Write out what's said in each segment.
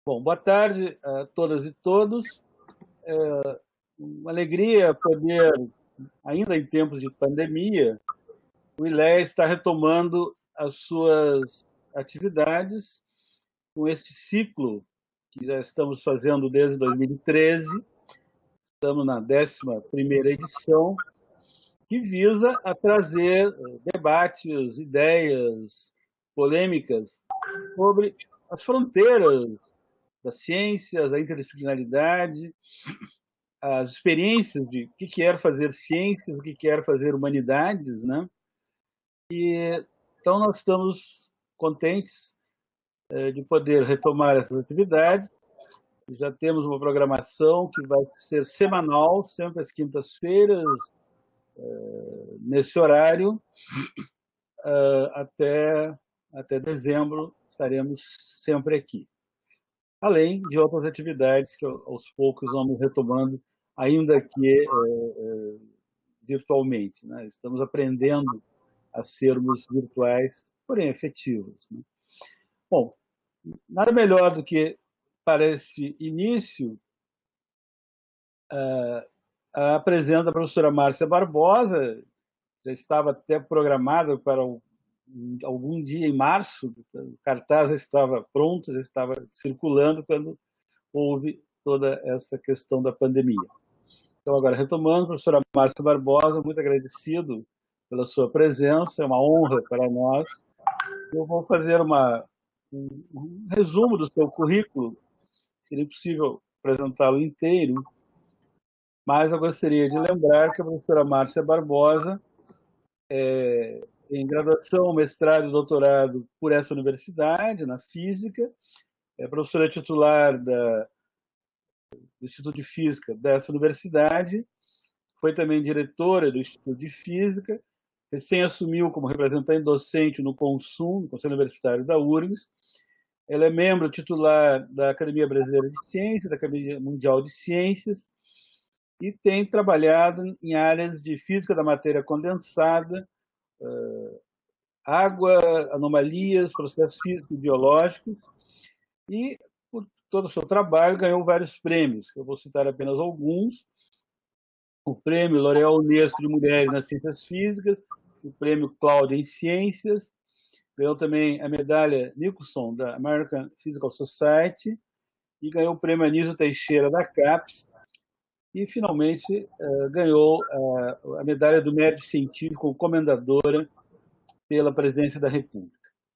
Bom, boa tarde a todas e todos. Uma alegria poder, ainda em tempos de pandemia, o ILEA está retomando as suas atividades com este ciclo que já estamos fazendo desde 2013. Estamos na 11ª edição, que visa a trazer debates, ideias, polêmicas sobre as fronteiras das ciências, a interdisciplinaridade, as experiências de o que quer fazer ciências, o que quer fazer humanidades, né? E então nós estamos contentes de poder retomar essas atividades. Já temos uma programação que vai ser semanal, sempre às quintas-feiras, nesse horário, até dezembro estaremos sempre aqui. Além de outras atividades que aos poucos vamos retomando, ainda que virtualmente, né? Estamos aprendendo a sermos virtuais, porém efetivos, né? Bom, nada melhor do que para esse início a presença da professora Márcia Barbosa, já estava até programada para algum dia em março, o cartaz já estava pronto, já estava circulando quando houve toda essa questão da pandemia. Então, agora, retomando, professora Márcia Barbosa, muito agradecido pela sua presença, é uma honra para nós. Eu vou fazer um resumo do seu currículo, seria possível apresentá-lo inteiro, mas eu gostaria de lembrar que a professora Márcia Barbosa em graduação, mestrado e doutorado por essa universidade, na Física, é professora titular do Instituto de Física dessa universidade, foi também diretora do Instituto de Física, recém assumiu como representante docente no CONSUM, Conselho Universitário da URGS. Ela é membro titular da Academia Brasileira de Ciências, da Academia Mundial de Ciências, e tem trabalhado em áreas de física da matéria condensada, água, anomalias, processos físicos e biológicos, e por todo o seu trabalho ganhou vários prêmios, eu vou citar apenas alguns: o prêmio L'Oréal Unesco de Mulheres nas Ciências Físicas, o prêmio Cláudia em Ciências, ganhou também a medalha Nicholson da American Physical Society e ganhou o prêmio Anísio Teixeira da CAPES e, finalmente, ganhou a medalha do Mérito Científico como comendadora pela Presidência da República.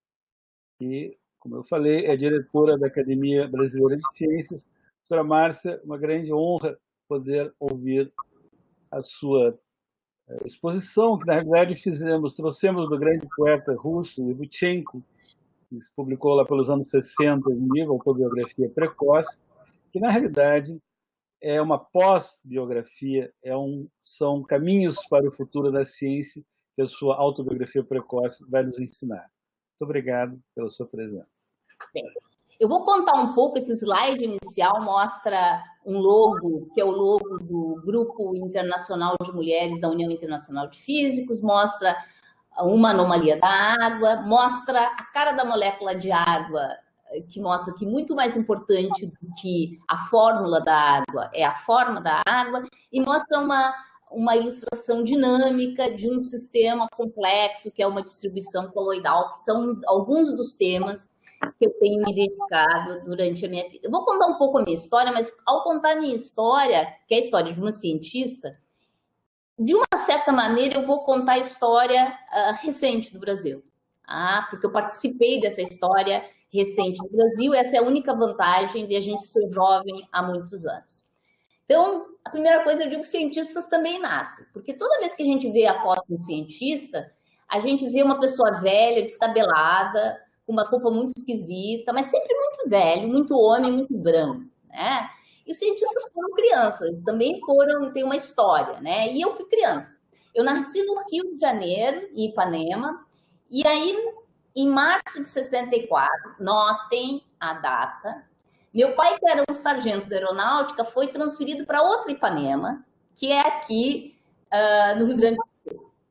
E, como eu falei, é diretora da Academia Brasileira de Ciências. Doutora Márcia, uma grande honra poder ouvir a sua exposição, que na realidade trouxemos do grande poeta russo, Evtuchenko, que se publicou lá pelos anos 60, em livro Autobiografia Precoce, que na realidade é uma pós-biografia, são caminhos para o futuro da ciência que a sua autobiografia precoce vai nos ensinar. Muito obrigado pela sua presença. Bem, eu vou contar um pouco. Esse slide inicial mostra um logo, que é o logo do Grupo Internacional de Mulheres da União Internacional de Físicos, mostra uma anomalia da água, mostra a cara da molécula de água, que mostra que muito mais importante do que a fórmula da água é a forma da água, e mostra uma ilustração dinâmica de um sistema complexo, que é uma distribuição coloidal, que são alguns dos temas que eu tenho me dedicado durante a minha vida. Eu vou contar um pouco a minha história, mas ao contar a minha história, que é a história de uma cientista, de uma certa maneira eu vou contar a história recente do Brasil, porque eu participei dessa história recente do Brasil. Essa é a única vantagem de a gente ser jovem há muitos anos. Então, a primeira coisa, eu digo, cientistas também nascem, porque toda vez que a gente vê a foto de um cientista, a gente vê uma pessoa velha, descabelada, com uma roupa muito esquisita, mas sempre muito velho, muito homem, muito branco, né? E os cientistas foram crianças, também têm uma história, né? E eu fui criança. Eu nasci no Rio de Janeiro, em Ipanema, e aí, em março de 64, notem a data, meu pai, que era um sargento da aeronáutica, foi transferido para outra Ipanema, que é aqui no Rio Grande do Sul.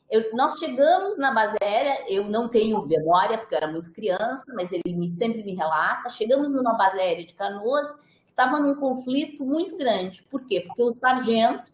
Nós chegamos na base aérea, eu não tenho memória, porque eu era muito criança, mas ele sempre me relata, chegamos numa base aérea de Canoas, que estava num conflito muito grande. Por quê? Porque os sargentos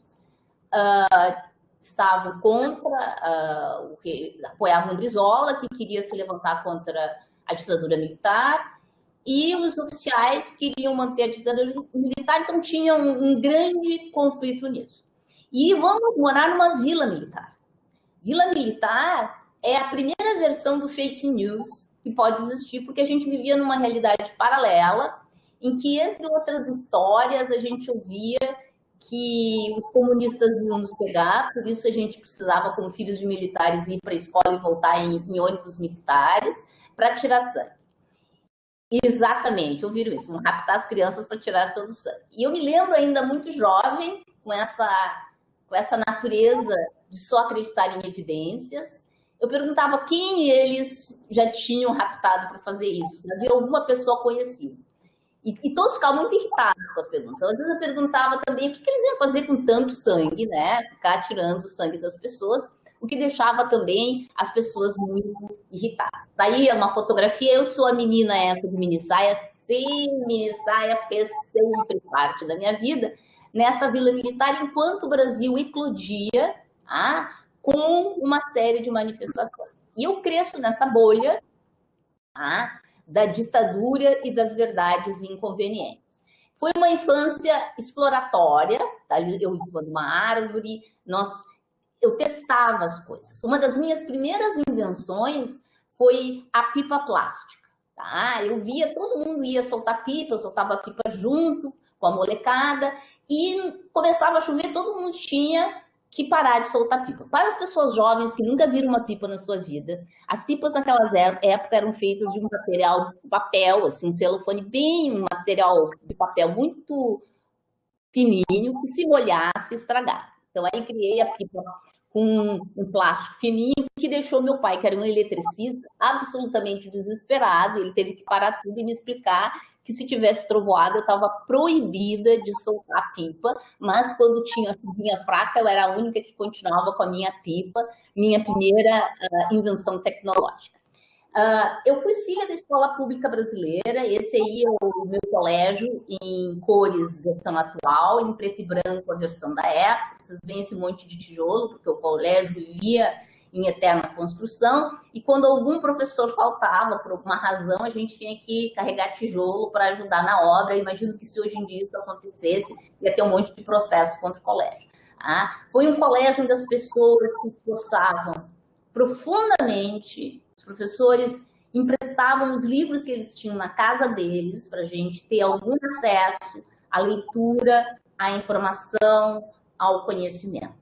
estavam contra, apoiavam o Brizola, que queria se levantar contra a ditadura militar, e os oficiais queriam manter a ditadura militar, então tinha um grande conflito nisso. E vamos morar numa vila militar. Vila militar é a primeira versão do fake news que pode existir, porque a gente vivia numa realidade paralela, em que, entre outras histórias, a gente ouvia que os comunistas iam nos pegar, por isso a gente precisava, como filhos de militares, ir para a escola e voltar em ônibus militares para tirar sangue. Exatamente, ouviram isso, vão raptar as crianças para tirar todo o sangue. E eu me lembro ainda muito jovem, com essa natureza de só acreditar em evidências. Eu perguntava quem eles já tinham raptado para fazer isso. Havia alguma pessoa conhecida. E todos ficavam muito irritados com as perguntas. Às vezes eu perguntava também o que eles iam fazer com tanto sangue, né? Ficar tirando o sangue das pessoas, o que deixava também as pessoas muito irritadas. Daí uma fotografia, eu sou a menina essa de minissaia. Sim, minissaia fez sempre parte da minha vida, nessa vila militar, enquanto o Brasil eclodia com uma série de manifestações. E eu cresço nessa bolha da ditadura e das verdades inconvenientes. Foi uma infância exploratória, eu em cima de uma árvore, eu testava as coisas. Uma das minhas primeiras invenções foi a pipa plástica. Eu via, todo mundo ia soltar pipa, eu soltava a pipa junto com a molecada, e começava a chover, todo mundo tinha que parar de soltar pipa. Para as pessoas jovens que nunca viram uma pipa na sua vida, as pipas naquelas épocas eram feitas de um material de papel, assim, um celofane um material de papel muito fininho, que se molhasse, estragava. Então aí criei a pipa com um plástico fininho, que deixou meu pai, que era um eletricista, absolutamente desesperado. Ele teve que parar tudo e me explicar que se tivesse trovoada eu estava proibida de soltar a pipa, mas quando tinha chuvia fraca eu era a única que continuava com a minha pipa, minha primeira invenção tecnológica. Eu fui filha da escola pública brasileira, esse aí é o meu colégio em cores, versão atual, em preto e branco a versão da época. Vocês veem esse monte de tijolo, porque o colégio vivia em eterna construção, e quando algum professor faltava, por alguma razão, a gente tinha que carregar tijolo para ajudar na obra. Eu imagino que se hoje em dia isso acontecesse, ia ter um monte de processo contra o colégio. Foi um colégio onde as pessoas se esforçavam profundamente. Os professores emprestavam os livros que eles tinham na casa deles para a gente ter algum acesso à leitura, à informação, ao conhecimento.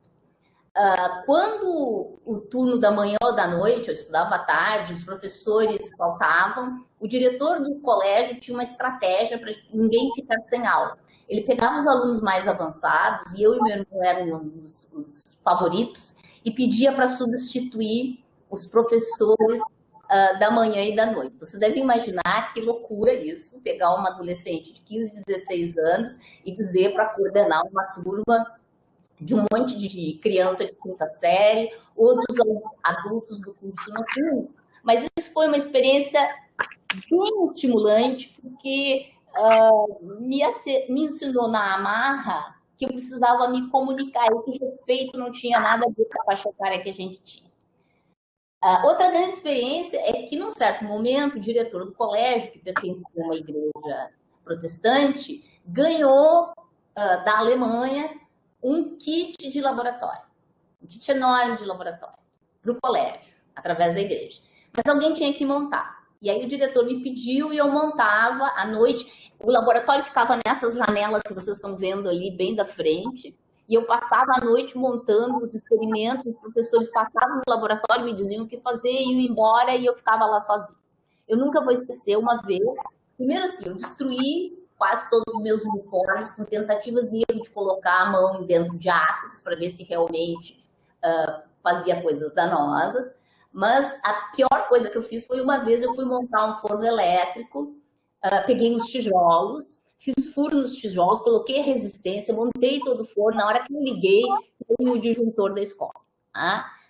Quando o turno da manhã ou da noite, eu estudava à tarde, os professores faltavam, o diretor do colégio tinha uma estratégia para ninguém ficar sem aula. Ele pegava os alunos mais avançados, e eu e meu irmão eram os favoritos, e pedia para substituir os professores da manhã e da noite. Você deve imaginar que loucura isso, pegar uma adolescente de 15, 16 anos e dizer para coordenar uma turma de um monte de criança de quinta série ou dos adultos do curso noturno. Mas isso foi uma experiência bem estimulante, porque me ensinou na amarra que eu precisava me comunicar, e que respeito não tinha nada a ver com a faixa etária que a gente tinha. Outra grande experiência é que, num certo momento, o diretor do colégio, que pertencia a uma igreja protestante, ganhou da Alemanha um kit de laboratório, um kit enorme de laboratório, para o colégio, através da igreja. Mas alguém tinha que montar. E aí o diretor me pediu e eu montava à noite. O laboratório ficava nessas janelas que vocês estão vendo ali, bem da frente. E eu passava a noite montando os experimentos, os professores passavam no laboratório, me diziam o que fazer, iam embora, e eu ficava lá sozinha. Eu nunca vou esquecer uma vez, primeiro assim, eu destruí quase todos os meus uniformes com tentativas de erro de colocar a mão dentro de ácidos para ver se realmente fazia coisas danosas. Mas a pior coisa que eu fiz foi uma vez eu fui montar um forno elétrico, peguei uns tijolos, fiz furo nos tijolos, coloquei resistência, montei todo o forno. Na hora que eu liguei, veio o disjuntor da escola.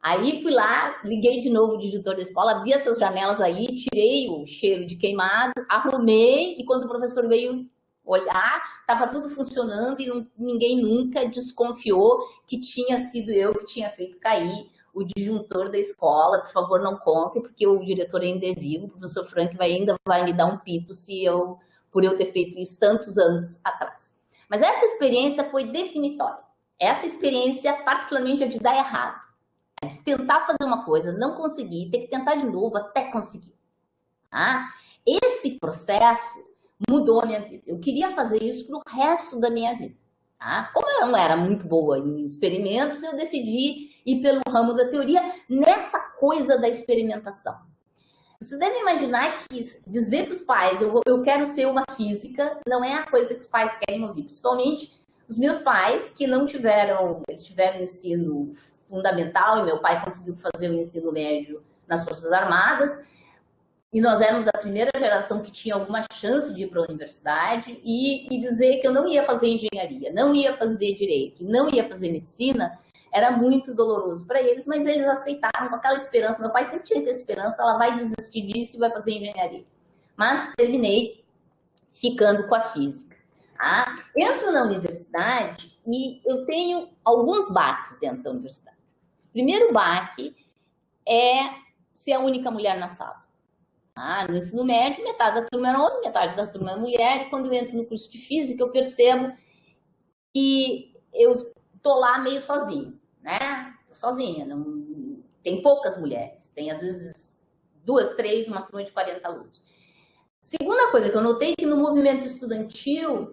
Aí fui lá, liguei de novo o disjuntor da escola, abri essas janelas aí, tirei o cheiro de queimado, arrumei, e quando o professor veio olhar, estava tudo funcionando e ninguém nunca desconfiou que tinha sido eu que tinha feito cair o disjuntor da escola. Por favor, não contem, porque o diretor ainda é vivo, o professor Frank ainda vai me dar um pito por eu ter feito isso tantos anos atrás. Mas essa experiência foi definitória. Essa experiência, particularmente, é de dar errado. É de tentar fazer uma coisa, não conseguir, ter que tentar de novo até conseguir. Tá? Esse processo mudou a minha vida. Eu queria fazer isso para o resto da minha vida. Tá? Como eu não era muito boa em experimentos, eu decidi ir pelo ramo da teoria nessa coisa da experimentação. Você deve imaginar que dizer para os pais, eu quero ser uma física, não é a coisa que os pais querem ouvir. Principalmente os meus pais, que não tiveram, eles tiveram ensino fundamental, e meu pai conseguiu fazer o ensino médio nas Forças Armadas, e nós éramos a primeira geração que tinha alguma chance de ir para a universidade, e dizer que eu não ia fazer engenharia, não ia fazer direito, não ia fazer medicina, era muito doloroso para eles, mas eles aceitaram com aquela esperança. Meu pai sempre tinha essa esperança, ela vai desistir disso e vai fazer engenharia. Mas terminei ficando com a física. Tá? Entro na universidade e eu tenho alguns baques dentro da universidade. O primeiro baque é ser a única mulher na sala. Tá? No ensino médio, metade da turma era homem, metade da turma era mulher, e quando eu entro no curso de física, eu percebo que eu estou lá meio sozinha, né? Tô sozinha, não... tem poucas mulheres, tem às vezes 2, 3, numa turma de 40 alunos. Segunda coisa que eu notei, que no movimento estudantil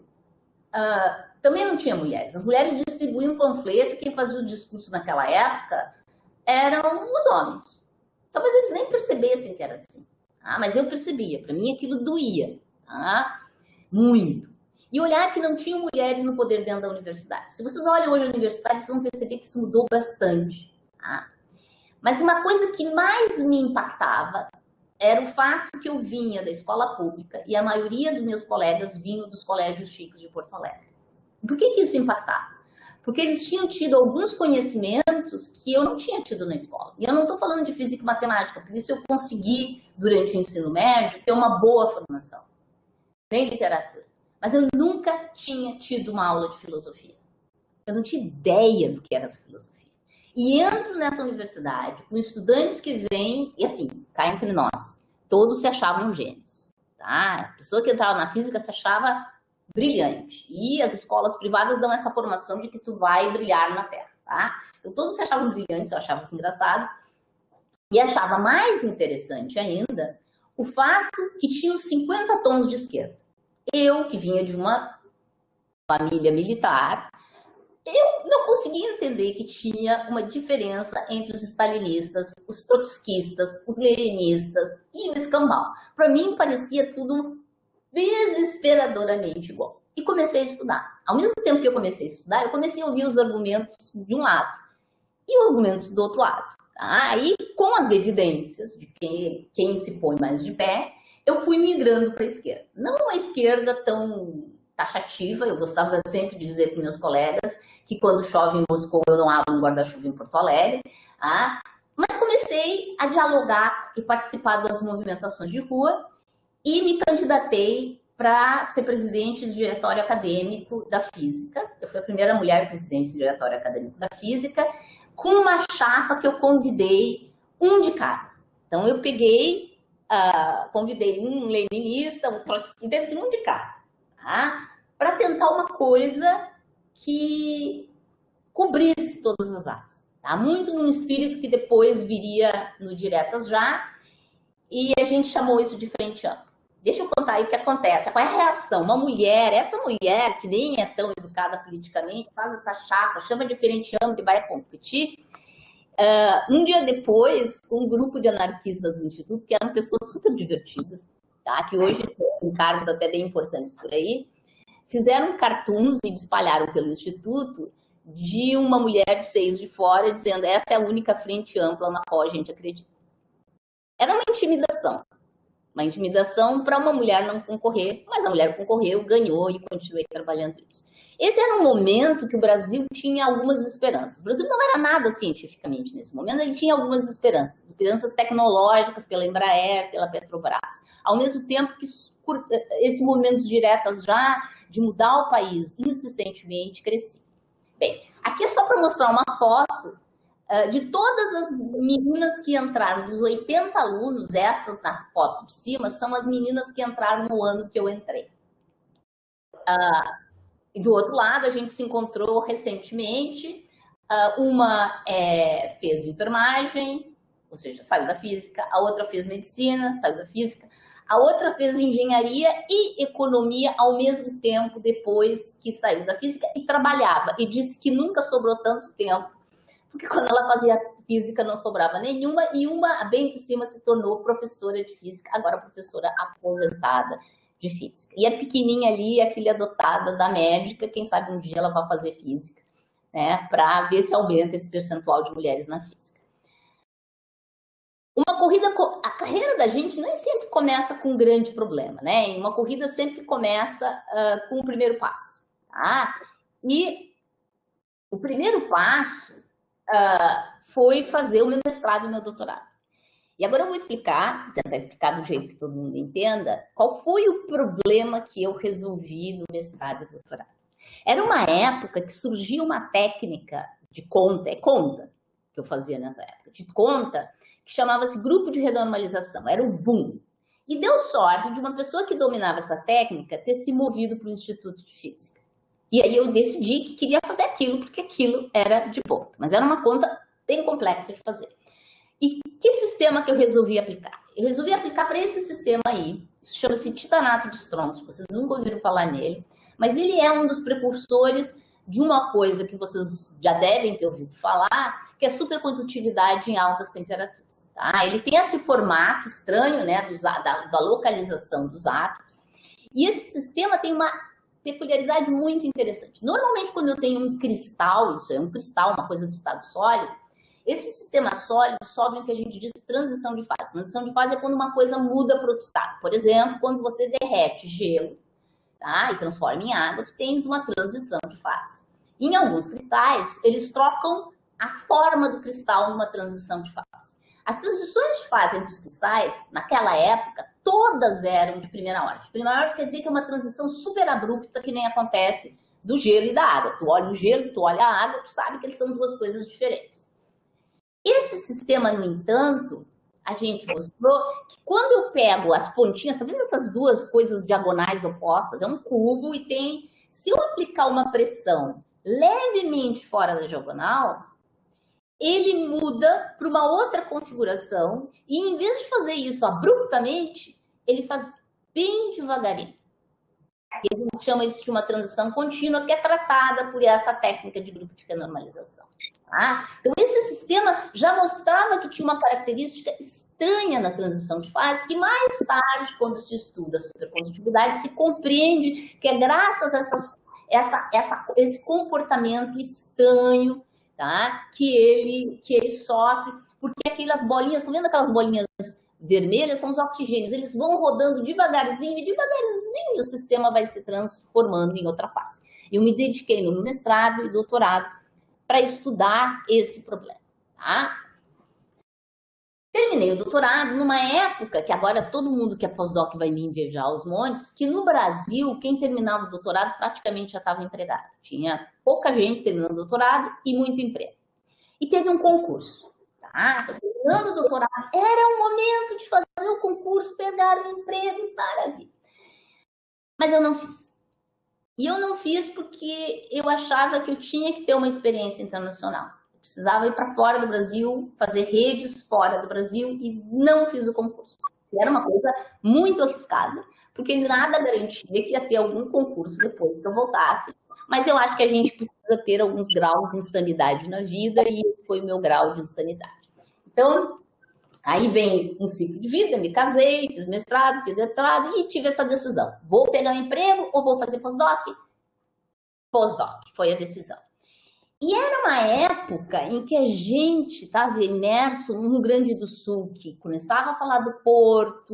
também não tinha mulheres. As mulheres distribuíam um panfleto, quem fazia o discurso naquela época eram os homens. Talvez eles nem percebessem que era assim. Tá? Mas eu percebia, para mim aquilo doía. Tá? Muito. E olhar que não tinham mulheres no poder dentro da universidade. Se vocês olham hoje a universidade, vocês vão perceber que isso mudou bastante. Tá? Mas uma coisa que mais me impactava era o fato que eu vinha da escola pública e a maioria dos meus colegas vinham dos colégios chiques de Porto Alegre. Por que isso impactava? Porque eles tinham tido alguns conhecimentos que eu não tinha tido na escola. E eu não estou falando de física e matemática, por isso eu consegui, durante o ensino médio, ter uma boa formação. Nem literatura. Mas eu nunca tinha tido uma aula de filosofia. Eu não tinha ideia do que era essa filosofia. E entro nessa universidade com estudantes que vêm, e assim, cá entre nós, todos se achavam gênios. Tá? A pessoa que entrava na física se achava brilhante. E as escolas privadas dão essa formação de que tu vai brilhar na Terra. Tá? Então, todos se achavam brilhantes, eu achava isso engraçado. E achava mais interessante ainda o fato que tinha os 50 tons de esquerda. Eu, que vinha de uma família militar, eu não conseguia entender que tinha uma diferença entre os stalinistas, os trotskistas, os leninistas e o escambau. Para mim, parecia tudo desesperadoramente igual. E comecei a estudar. Ao mesmo tempo que eu comecei a estudar, eu comecei a ouvir os argumentos de um lado e os argumentos do outro lado. Tá? E com as evidências de quem se põe mais de pé, eu fui migrando para a esquerda. Não a esquerda tão taxativa, eu gostava sempre de dizer para meus colegas que quando chove em Moscou eu não abro um guarda-chuva em Porto Alegre, tá? Mas comecei a dialogar e participar das movimentações de rua e me candidatei para ser presidente do diretório acadêmico da física. Eu fui a primeira mulher presidente do diretório acadêmico da física, com uma chapa que eu convidei um de cada. Então eu peguei, convidei um leninista, um trotskista, um de cada. Tá? Para tentar uma coisa que cobrisse todas as áreas. Tá? Muito num espírito que depois viria no Diretas Já, e a gente chamou isso de frente ampla. Deixa eu contar aí o que acontece. Qual é a reação? Uma mulher, essa mulher que nem é tão educada politicamente, faz essa chapa, chama de frente ampla e vai competir. Um dia depois, um grupo de anarquistas do Instituto, que eram pessoas super divertidas, tá? Que hoje têm cargos até bem importantes por aí, fizeram cartoons e espalharam pelo Instituto de uma mulher de seios de fora dizendo essa é a única frente ampla na qual a gente acredita. Era uma intimidação. uma intimidação para uma mulher não concorrer, mas a mulher concorreu, ganhou e continuei trabalhando isso. Esse era um momento que o Brasil tinha algumas esperanças. O Brasil não era nada cientificamente nesse momento, ele tinha algumas esperanças, esperanças tecnológicas pela Embraer, pela Petrobras. Ao mesmo tempo que esses movimentos diretos já de mudar o país insistentemente cresciam. Bem, aqui é só para mostrar uma foto de todas as meninas que entraram, dos 80 alunos, essas na foto de cima, são as meninas que entraram no ano que eu entrei. E do outro lado, a gente se encontrou recentemente, uma fez enfermagem, ou seja, saiu da física, a outra fez medicina, saiu da física, a outra fez engenharia e economia ao mesmo tempo depois que saiu da física e trabalhava. E disse que nunca sobrou tanto tempo, porque quando ela fazia física não sobrava nenhuma, e uma bem de cima se tornou professora de física, agora professora aposentada de física. E a pequenininha ali é filha adotada da médica, quem sabe um dia ela vai fazer física, né, para ver se aumenta esse percentual de mulheres na física. Uma corrida, a carreira da gente nem sempre começa com um grande problema, né? Uma corrida sempre começa com o primeiro passo, tá? E o primeiro passo foi fazer o meu mestrado e o meu doutorado. E agora eu vou tentar explicar do jeito que todo mundo entenda, qual foi o problema que eu resolvi no mestrado e doutorado. Era uma época que surgia uma técnica de conta que eu fazia nessa época, de conta, que chamava-se grupo de renormalização, era o boom. E deu sorte de uma pessoa que dominava essa técnica ter se movido para o Instituto de Física. E aí eu decidi que queria fazer aquilo, porque aquilo era de ponta. Mas era uma conta bem complexa de fazer. E que sistema que eu resolvi aplicar? Eu resolvi aplicar para esse sistema aí, isso chama-se titanato de estrôncio, vocês nunca ouviram falar nele, mas ele é um dos precursores de uma coisa que vocês já devem ter ouvido falar, que é supercondutividade em altas temperaturas. Tá? Ele tem esse formato estranho, né, da localização dos átomos, e esse sistema tem uma peculiaridade muito interessante. Normalmente, quando eu tenho um cristal, isso é um cristal, uma coisa do estado sólido, esse sistema sólido sofre o que a gente diz transição de fase. Transição de fase é quando uma coisa muda para outro estado. Por exemplo, quando você derrete gelo, tá, e transforma em água, tu tens uma transição de fase. Em alguns cristais, eles trocam a forma do cristal numa transição de fase. As transições de fase entre os cristais, naquela época, todas eram de primeira ordem. De primeira ordem quer dizer que é uma transição super abrupta, que nem acontece do gelo e da água. Tu olha o gelo, tu olha a água, tu sabe que eles são duas coisas diferentes. Esse sistema, no entanto, a gente mostrou que quando eu pego as pontinhas, tá vendo essas duas coisas diagonais opostas? É um cubo e tem... Se eu aplicar uma pressão levemente fora da diagonal, ele muda para uma outra configuração e, em vez de fazer isso abruptamente, ele faz bem devagarinho. E a gente chama isso de uma transição contínua, que é tratada por essa técnica de grupo de renormalização. Tá? Então, esse sistema já mostrava que tinha uma característica estranha na transição de fase, que mais tarde, quando se estuda a supercondutividade, se compreende que é graças a esse comportamento estranho, tá? que ele sofre, porque aquelas bolinhas, estão vendo aquelas bolinhas vermelhas? São os oxigênios, eles vão rodando devagarzinho, e devagarzinho o sistema vai se transformando em outra fase. Eu me dediquei no mestrado e doutorado para estudar esse problema. Tá? Terminei o doutorado numa época que agora todo mundo que é pós-doc vai me invejar aos montes, que no Brasil, quem terminava o doutorado praticamente já estava empregado. Tinha pouca gente terminando o doutorado e muito emprego. E teve um concurso. Tá? Terminando o doutorado, era o momento de fazer o concurso, pegar o emprego e para a vida. Mas eu não fiz. E eu não fiz porque eu achava que eu tinha que ter uma experiência internacional. Eu precisava ir para fora do Brasil, fazer redes fora do Brasil e não fiz o concurso. E era uma coisa muito arriscada, porque nada garantia que ia ter algum concurso depois que eu voltasse. Mas eu acho que a gente precisa ter alguns graus de insanidade na vida e esse foi o meu grau de insanidade. Então, aí vem um ciclo de vida, me casei, fiz mestrado, fiz doutorado e tive essa decisão. Vou pegar um emprego ou vou fazer pós-doc? Pós-doc, foi a decisão. E era uma época em que a gente estava imerso no Rio Grande do Sul, que começava a falar do porto,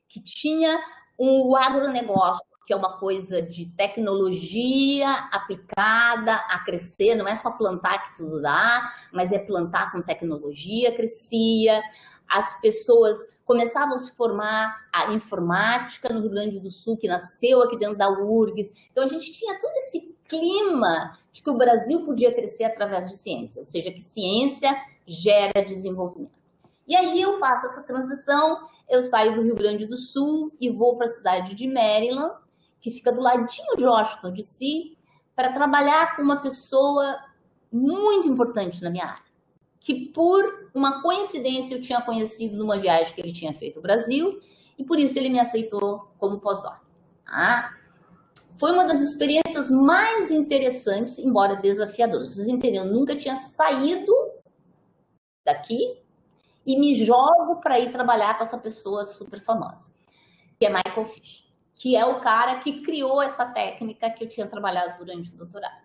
que tinha o agronegócio, que é uma coisa de tecnologia aplicada a crescer, não é só plantar que tudo dá, mas é plantar com tecnologia, crescia. As pessoas começavam a se formar a informática no Rio Grande do Sul, que nasceu aqui dentro da URGS. Então, a gente tinha todo esse clima de que o Brasil podia crescer através de ciência, ou seja, que ciência gera desenvolvimento. E aí eu faço essa transição, eu saio do Rio Grande do Sul e vou para a cidade de Maryland, que fica do ladinho de Washington, D.C., para trabalhar com uma pessoa muito importante na minha área, que por uma coincidência eu tinha conhecido numa viagem que ele tinha feito ao Brasil, e por isso ele me aceitou como pós-doc. Tá? Foi uma das experiências mais interessantes, embora desafiadoras. Vocês entenderam, eu nunca tinha saído daqui e me jogo para ir trabalhar com essa pessoa super famosa, que é Michael Fish, que é o cara que criou essa técnica que eu tinha trabalhado durante o doutorado.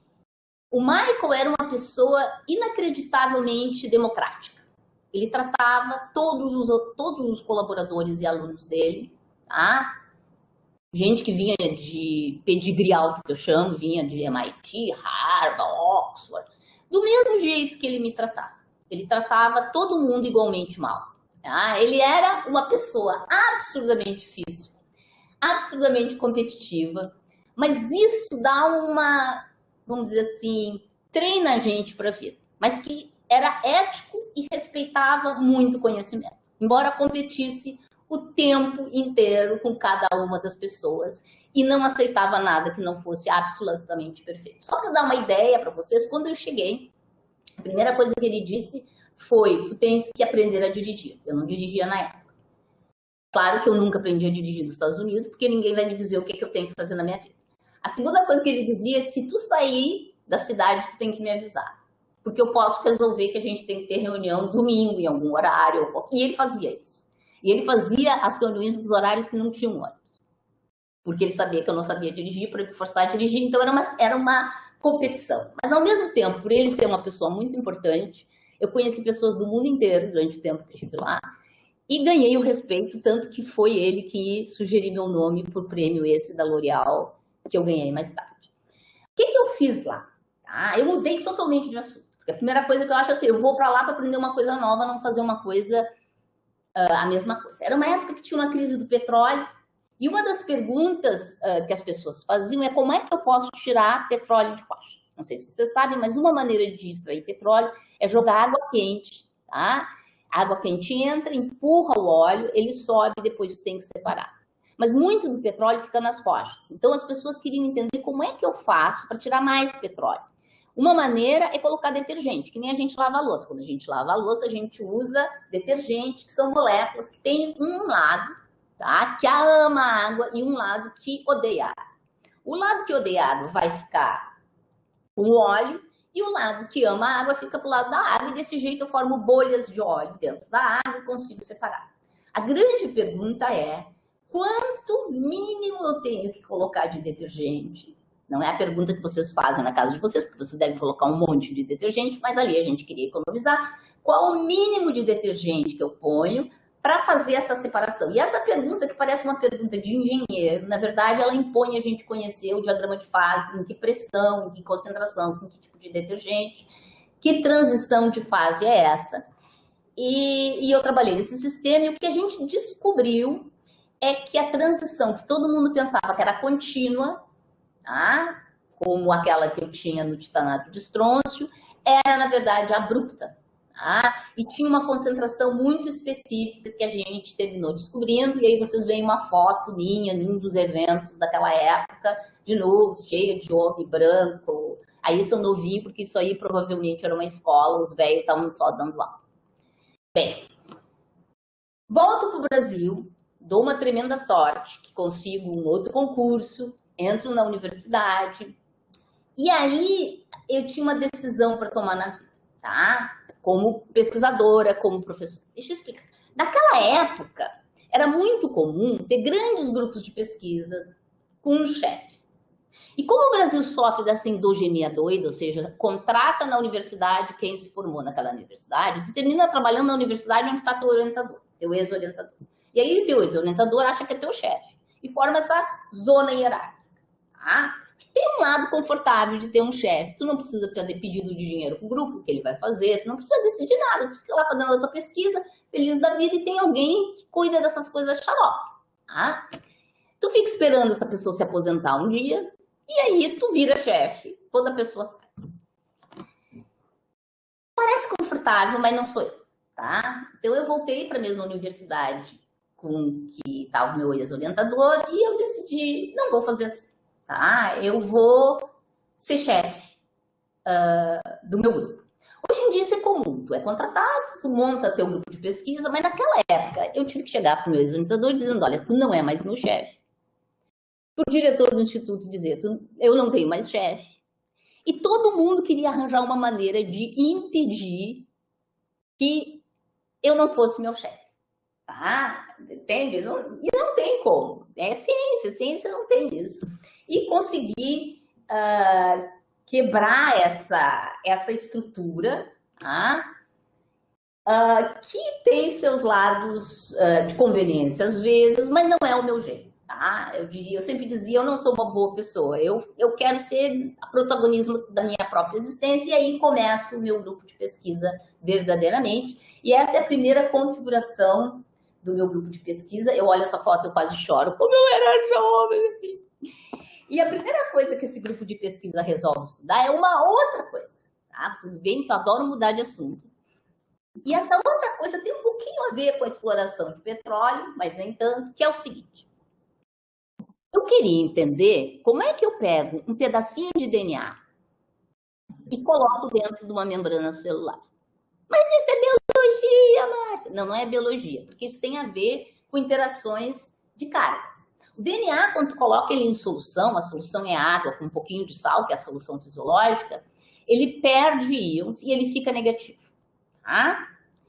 O Michael era uma pessoa inacreditavelmente democrática. Ele tratava todos os colaboradores e alunos dele, tá? Gente que vinha de pedigree alto, que eu chamo, vinha de MIT, Harvard, Oxford, do mesmo jeito que ele me tratava. Ele tratava todo mundo igualmente mal. Tá? Ele era uma pessoa absurdamente difícil, absurdamente competitiva, mas isso dá uma, vamos dizer assim, treina a gente para a vida, mas que era ético e respeitava muito o conhecimento, embora competisse o tempo inteiro com cada uma das pessoas e não aceitava nada que não fosse absolutamente perfeito. Só para dar uma ideia para vocês, quando eu cheguei, a primeira coisa que ele disse foi: tu tens que aprender a dirigir. Eu não dirigia na época. Claro que eu nunca aprendi a dirigir nos Estados Unidos, porque ninguém vai me dizer o que eu tenho que fazer na minha vida. A segunda coisa que ele dizia é: se tu sair da cidade, tu tem que me avisar. Porque eu posso resolver que a gente tem que ter reunião domingo, em algum horário. E ele fazia isso. E ele fazia as reuniões dos horários que não tinham ônibus. Porque ele sabia que eu não sabia dirigir, para me forçar a dirigir. Então era uma competição. Mas, ao mesmo tempo, por ele ser uma pessoa muito importante, eu conheci pessoas do mundo inteiro durante o tempo que eu estive lá e ganhei o respeito, tanto que foi ele que sugeriu meu nome por prêmio esse da L'Oréal, que eu ganhei mais tarde. O que eu fiz lá? Tá? Eu mudei totalmente de assunto. Porque a primeira coisa que eu acho é que eu vou para lá para aprender uma coisa nova, não fazer uma coisa, a mesma coisa. Era uma época que tinha uma crise do petróleo, e uma das perguntas que as pessoas faziam é: como é que eu posso tirar petróleo de rocha? Não sei se vocês sabem, mas uma maneira de extrair petróleo é jogar água quente, tá? A água quente entra, empurra o óleo, ele sobe e depois tem que separar. Mas muito do petróleo fica nas rochas. Então as pessoas queriam entender como é que eu faço para tirar mais petróleo. Uma maneira é colocar detergente, que nem a gente lava a louça. Quando a gente lava a louça, a gente usa detergente, que são moléculas que têm um lado, tá, que ama a água, e um lado que odeia a água. O lado que odeia a água vai ficar com o óleo, e o lado que ama a água fica para o lado da água, e desse jeito eu formo bolhas de óleo dentro da água e consigo separar. A grande pergunta é: quanto mínimo eu tenho que colocar de detergente? Não é a pergunta que vocês fazem na casa de vocês, porque vocês devem colocar um monte de detergente, mas ali a gente queria economizar. Qual o mínimo de detergente que eu ponho para fazer essa separação? E essa pergunta, que parece uma pergunta de engenheiro, na verdade ela impõe a gente conhecer o diagrama de fase, em que pressão, em que concentração, com que tipo de detergente, que transição de fase é essa. E eu trabalhei nesse sistema, e o que a gente descobriu é que a transição que todo mundo pensava que era contínua, tá, como aquela que eu tinha no titanato de estrôncio, era na verdade abrupta. Tá? E tinha uma concentração muito específica que a gente terminou descobrindo, e aí vocês veem uma foto minha em um dos eventos daquela época, de novo, cheia de homem branco. Aí são novinhos, porque isso aí provavelmente era uma escola, os velhos estavam só dando aula. Bem, volto para o Brasil, dou uma tremenda sorte, que consigo um outro concurso, entro na universidade, e aí eu tinha uma decisão para tomar na vida, tá? Como pesquisadora, como professora. Deixa eu explicar. Naquela época, era muito comum ter grandes grupos de pesquisa com um chefe. E como o Brasil sofre dessa endogenia doida, ou seja, contrata na universidade quem se formou naquela universidade, tu termina trabalhando na universidade onde está teu orientador, teu ex-orientador. E aí teu ex-orientador acha que é teu chefe e forma essa zona hierárquica. Tá? Tem um lado confortável de ter um chefe. Tu não precisa fazer pedido de dinheiro pro grupo, que ele vai fazer, tu não precisa decidir nada, tu fica lá fazendo a tua pesquisa, feliz da vida, e tem alguém que cuida dessas coisas xarope. Tá? Tu fica esperando essa pessoa se aposentar um dia, e aí tu vira chefe, toda pessoa sabe. Parece confortável, mas não sou eu, tá? Então eu voltei para a mesma universidade com que estava o meu ex-orientador e eu decidi, não vou fazer assim, tá? Eu vou ser chefe do meu grupo. Hoje em dia isso é comum, tu é contratado, tu monta teu grupo de pesquisa, mas naquela época eu tive que chegar para o meu ex-orientador dizendo, olha, tu não é mais meu chefe. Para o diretor do instituto dizer, eu não tenho mais chefe. E todo mundo queria arranjar uma maneira de impedir que eu não fosse meu chefe. Tá? Entende? E não tem como. É ciência não tem isso. E consegui quebrar essa estrutura, tá? Que tem seus lados de conveniência às vezes, mas não é o meu jeito. Tá? Eu sempre dizia, eu não sou uma boa pessoa, eu quero ser a protagonista da minha própria existência, e aí começo o meu grupo de pesquisa verdadeiramente. E essa é a primeira configuração do meu grupo de pesquisa. Eu olho essa foto, eu quase choro, como eu era jovem. E a primeira coisa que esse grupo de pesquisa resolve estudar é uma outra coisa. Tá? Vocês veem que eu adoro mudar de assunto. E essa outra coisa tem um pouquinho a ver com a exploração de petróleo, mas nem tanto, que é o seguinte. Eu queria entender como é que eu pego um pedacinho de DNA e coloco dentro de uma membrana celular. Mas isso é biologia, Márcia. Não é biologia, porque isso tem a ver com interações de cargas. O DNA, quando tu coloca ele em solução, a solução é água com um pouquinho de sal, que é a solução fisiológica, ele perde íons e ele fica negativo. Tá?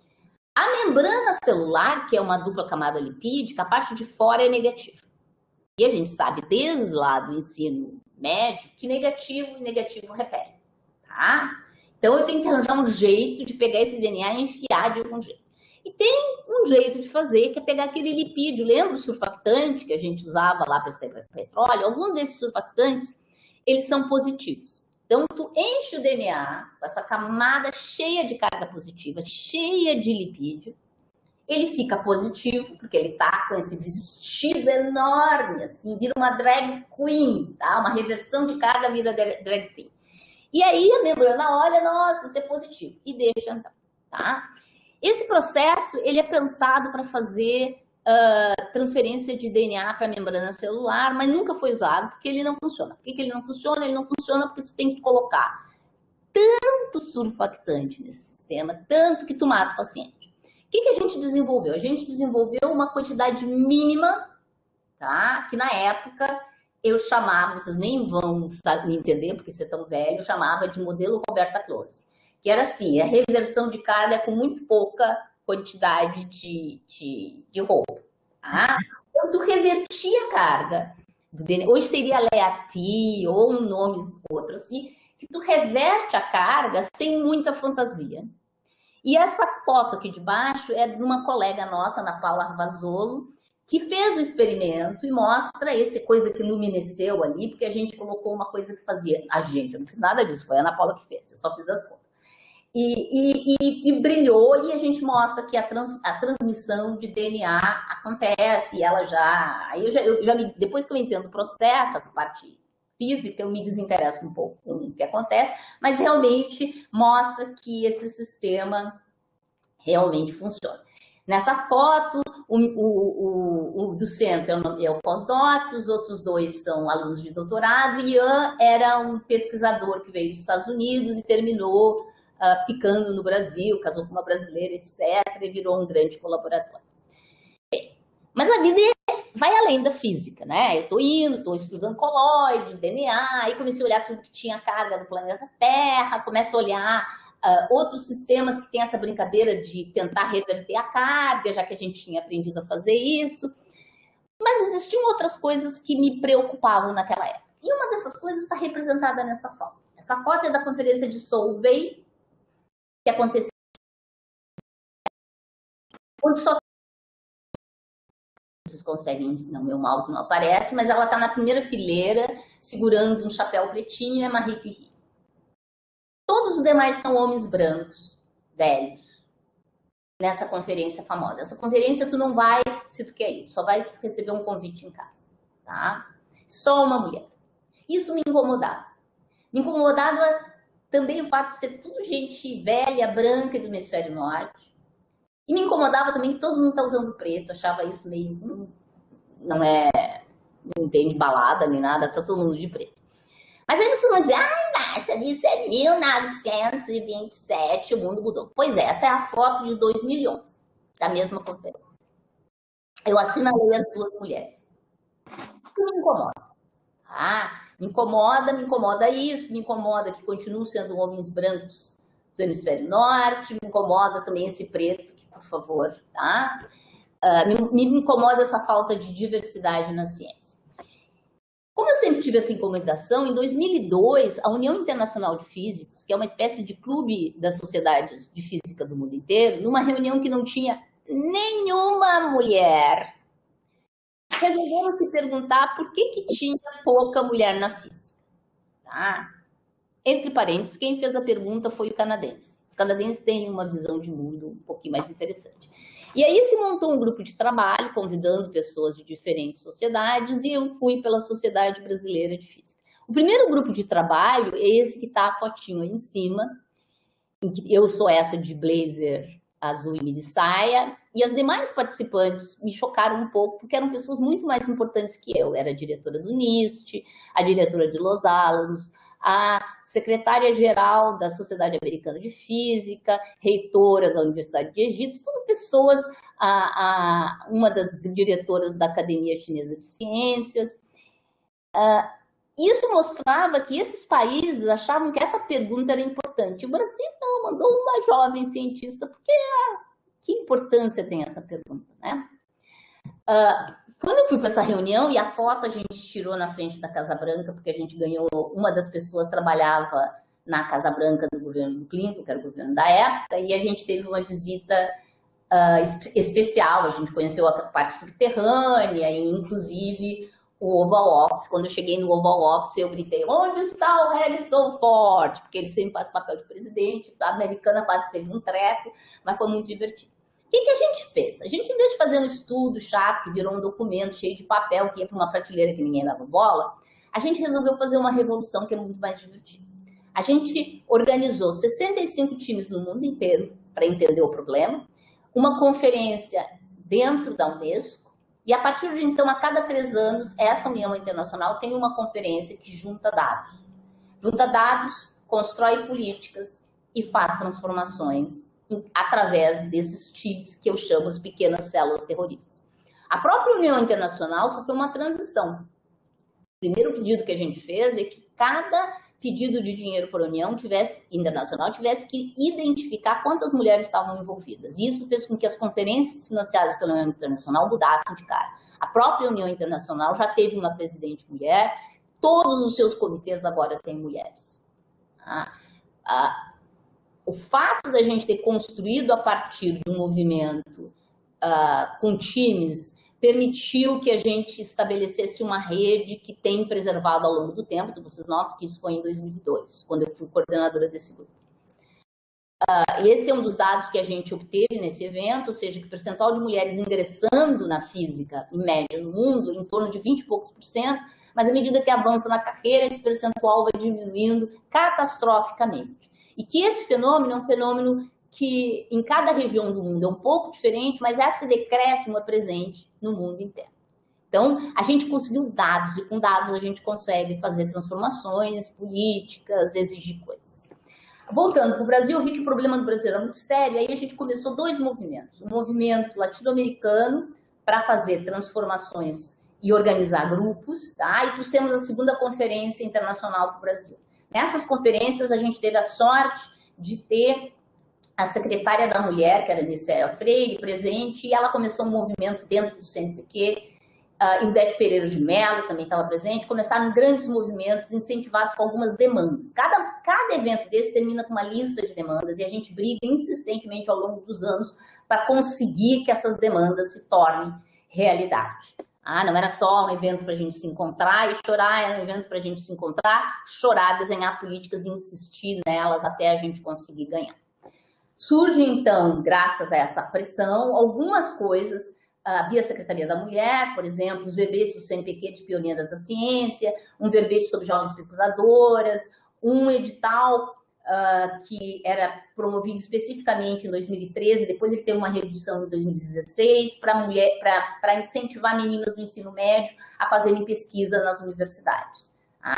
A membrana celular, que é uma dupla camada lipídica, a parte de fora é negativa. E a gente sabe desde lá do ensino médio que negativo e negativo repelem, tá? Então eu tenho que arranjar um jeito de pegar esse DNA e enfiar de algum jeito. E tem um jeito de fazer, que é pegar aquele lipídio, lembra o surfactante que a gente usava lá para extrair petróleo? Alguns desses surfactantes, eles são positivos. Então tu enche o DNA com essa camada cheia de carga positiva, cheia de lipídio, ele fica positivo, porque ele tá com esse vestido enorme, assim, vira uma drag queen, tá? Uma reversão de carga vira drag queen. E aí a membrana olha, nossa, isso é positivo, e deixa andar, tá? Esse processo, ele é pensado para fazer transferência de DNA para a membrana celular, mas nunca foi usado, porque ele não funciona. Por que ele não funciona? Ele não funciona porque tu tem que colocar tanto surfactante nesse sistema, tanto que tu mata o paciente. O que a gente desenvolveu? A gente desenvolveu uma quantidade mínima, tá? Que na época eu chamava, vocês nem vão me entender porque você é tão velho, eu chamava de modelo Roberta Close, que era assim, a reversão de carga com muito pouca quantidade de roupa. Tá? Então, tu revertia a carga do DNA, hoje seria Leati ou um nome outro assim, que tu reverte a carga sem muita fantasia. E essa foto aqui de baixo é de uma colega nossa, Ana Paula Ravazolo, que fez o experimento e mostra essa coisa que luminesceu ali, porque a gente colocou uma coisa que fazia. Eu não fiz nada disso, foi a Ana Paula que fez, eu só fiz as contas. E brilhou, e a gente mostra que a transmissão de DNA acontece, e ela já... Depois que eu entendo o processo, essa parte física, eu me desinteresso um pouco com o que acontece, mas realmente mostra que esse sistema realmente funciona. Nessa foto, o do centro é o pós-doc, os outros dois são alunos de doutorado, e Ian era um pesquisador que veio dos Estados Unidos e terminou ficando no Brasil, casou com uma brasileira, etc., e virou um grande colaborador. Mas a vida vai além da física, né? Eu estou estudando colóide, DNA, aí comecei a olhar tudo que tinha carga do planeta Terra, começo a olhar outros sistemas que tem essa brincadeira de tentar reverter a carga, já que a gente tinha aprendido a fazer isso. Mas existiam outras coisas que me preocupavam naquela época. E uma dessas coisas está representada nessa foto. Essa foto é da conferência de Solvay, que aconteceu onde só vocês conseguem, não, meu mouse não aparece, mas ela está na primeira fileira, segurando um chapéu pretinho, é Marie Curie. Todos os demais são homens brancos, velhos, nessa conferência famosa. Essa conferência tu não vai se tu quer ir, tu só vai receber um convite em casa, tá? Só uma mulher. Isso me incomodava. Me incomodava também o fato de ser tudo gente velha, branca do hemisfério norte. E me incomodava também que todo mundo está usando preto, achava isso meio... não tem balada nem nada, tá todo mundo de preto. Mas aí vocês vão dizer, ai, Márcia, isso é 1927, o mundo mudou. Pois é, essa é a foto de 2011, da mesma conferência. Eu assinalei as duas mulheres. Isso me incomoda. Me incomoda isso, me incomoda que continuam sendo homens brancos do hemisfério norte, me incomoda também esse preto, que, por favor, tá? Me incomoda essa falta de diversidade na ciência. Como eu sempre tive essa incomodação, em 2002, a União Internacional de Físicos, que é uma espécie de clube das sociedades de física do mundo inteiro, numa reunião que não tinha nenhuma mulher, resolveram se perguntar por que tinha pouca mulher na física. Tá? Entre parênteses, quem fez a pergunta foi o canadense. Os canadenses têm uma visão de mundo um pouquinho mais interessante. E aí se montou um grupo de trabalho, convidando pessoas de diferentes sociedades, e eu fui pela Sociedade Brasileira de Física. O primeiro grupo de trabalho é esse que está a fotinho aí em cima, em que eu sou essa de blazer azul e mini saia, e as demais participantes me chocaram um pouco, porque eram pessoas muito mais importantes que eu. Era a diretora do NIST, a diretora de Los Alamos, a secretária-geral da Sociedade Americana de Física, reitora da Universidade de Egito, tudo pessoas, uma das diretoras da Academia Chinesa de Ciências. Isso mostrava que esses países achavam que essa pergunta era importante. O Brasil não, mandou uma jovem cientista, porque que importância tem essa pergunta, né? Quando eu fui para essa reunião, e a foto a gente tirou na frente da Casa Branca, porque a gente ganhou, uma das pessoas trabalhava na Casa Branca do governo do Clinton, que era o governo da época, e a gente teve uma visita especial, a gente conheceu a parte subterrânea, e inclusive o Oval Office. Quando eu cheguei no Oval Office, eu gritei, onde está o Harrison Ford? Porque ele sempre faz papel de presidente, a americana quase teve um treco, mas foi muito divertido. O que a gente fez? A gente, em vez de fazer um estudo chato, que virou um documento cheio de papel, que ia para uma prateleira que ninguém dava bola, a gente resolveu fazer uma revolução que é muito mais divertida. A gente organizou 65 times no mundo inteiro para entender o problema, uma conferência dentro da Unesco, e a partir de então, a cada 3 anos, essa União Internacional tem uma conferência que junta dados. Junta dados, constrói políticas e faz transformações através desses times que eu chamo de pequenas células terroristas. A própria União Internacional sofreu uma transição. O primeiro pedido que a gente fez é que cada pedido de dinheiro por União Internacional tivesse que identificar quantas mulheres estavam envolvidas. E isso fez com que as conferências financiadas pela União Internacional mudassem de cara. A própria União Internacional já teve uma presidente mulher, todos os seus comitês agora têm mulheres. O fato da gente ter construído a partir de um movimento com times permitiu que a gente estabelecesse uma rede que tem preservado ao longo do tempo. Então, vocês notam que isso foi em 2002, quando eu fui coordenadora desse grupo. Esse é um dos dados que a gente obteve nesse evento, ou seja, que o percentual de mulheres ingressando na física, em média, no mundo, em torno de 20 e poucos %, mas à medida que avança na carreira, esse percentual vai diminuindo catastroficamente. E que esse fenômeno é um fenômeno que em cada região do mundo é um pouco diferente, mas esse decréscimo é presente no mundo inteiro. Então, a gente conseguiu dados, e com dados a gente consegue fazer transformações políticas, exigir coisas. Voltando para o Brasil, eu vi que o problema do Brasil era muito sério, aí a gente começou 2 movimentos. Um movimento latino-americano para fazer transformações e organizar grupos, tá? E trouxemos a 2ª Conferência Internacional para o Brasil. Nessas conferências, a gente teve a sorte de ter a secretária da Mulher, que era a Nicéia Freire, presente, e ela começou um movimento dentro do CNPq, Ildete Pereira de Mello também estava presente, começaram grandes movimentos incentivados com algumas demandas. Cada evento desse termina com uma lista de demandas e a gente briga insistentemente ao longo dos anos para conseguir que essas demandas se tornem realidade. Não era só um evento para a gente se encontrar e chorar, era um evento para a gente se encontrar, chorar, desenhar políticas e insistir nelas até a gente conseguir ganhar. Surge, então, graças a essa pressão, algumas coisas via Secretaria da Mulher, por exemplo, os verbetes do CNPq de Pioneiras da Ciência, um verbete sobre jovens pesquisadoras, um edital que era promovido especificamente em 2013, depois ele teve uma reedição em 2016, para incentivar meninas do ensino médio a fazerem pesquisa nas universidades.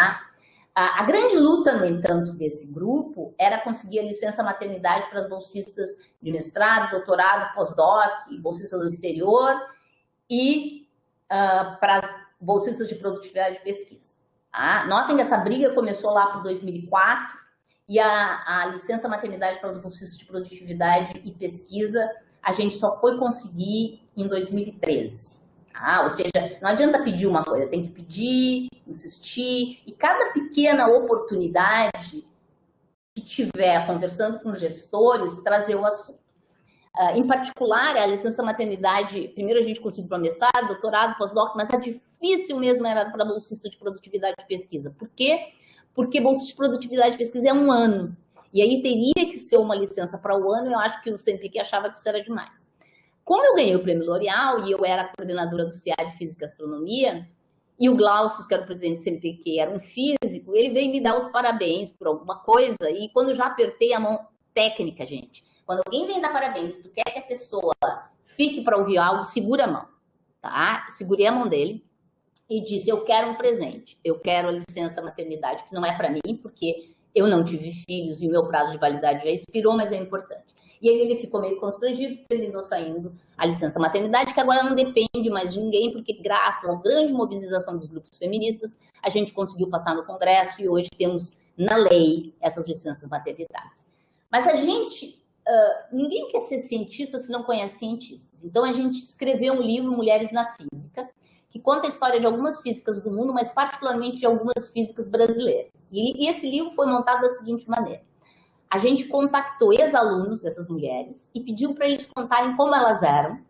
A grande luta, no entanto, desse grupo era conseguir a licença maternidade para as bolsistas de mestrado, doutorado, pós-doc, bolsistas do exterior e para as bolsistas de produtividade de pesquisa. Notem que essa briga começou lá por 2004 e a licença maternidade para os bolsistas de produtividade e pesquisa a gente só foi conseguir em 2013. Ou seja, não adianta pedir uma coisa, tem que pedir, insistir, e cada pequena oportunidade que tiver conversando com gestores, trazer o assunto. Em particular, a licença maternidade, primeiro a gente conseguiu para mestrado, doutorado, pós-doc, mas a difícil mesmo era para bolsista de produtividade de pesquisa. Por quê? Porque bolsa de produtividade de pesquisa é 1 ano, e aí teria que ser uma licença para o ano, e eu acho que o CNPq achava que isso era demais. Como eu ganhei o prêmio L'Oréal e eu era coordenadora do CA de Física e Astronomia, e o Glaucio, que era o presidente do CNPq, era um físico, ele veio me dar os parabéns por alguma coisa, e quando eu já apertei a mão técnica, gente, quando alguém vem dar parabéns e tu quer que a pessoa fique para ouvir algo, segura a mão, tá? Segurei a mão dele e disse, eu quero um presente, eu quero a licença maternidade, que não é para mim, porque eu não tive filhos e o meu prazo de validade já expirou, mas é importante. E aí ele ficou meio constrangido, terminou saindo a licença maternidade, que agora não depende mais de ninguém, porque graças à grande mobilização dos grupos feministas, a gente conseguiu passar no Congresso e hoje temos na lei essas licenças maternidades. Mas a gente, ninguém quer ser cientista se não conhece cientistas. Então a gente escreveu um livro, Mulheres na Física, que conta a história de algumas físicas do mundo, mas particularmente de algumas físicas brasileiras. E esse livro foi montado da seguinte maneira. A gente contactou ex-alunos dessas mulheres e pediu para eles contarem como elas eram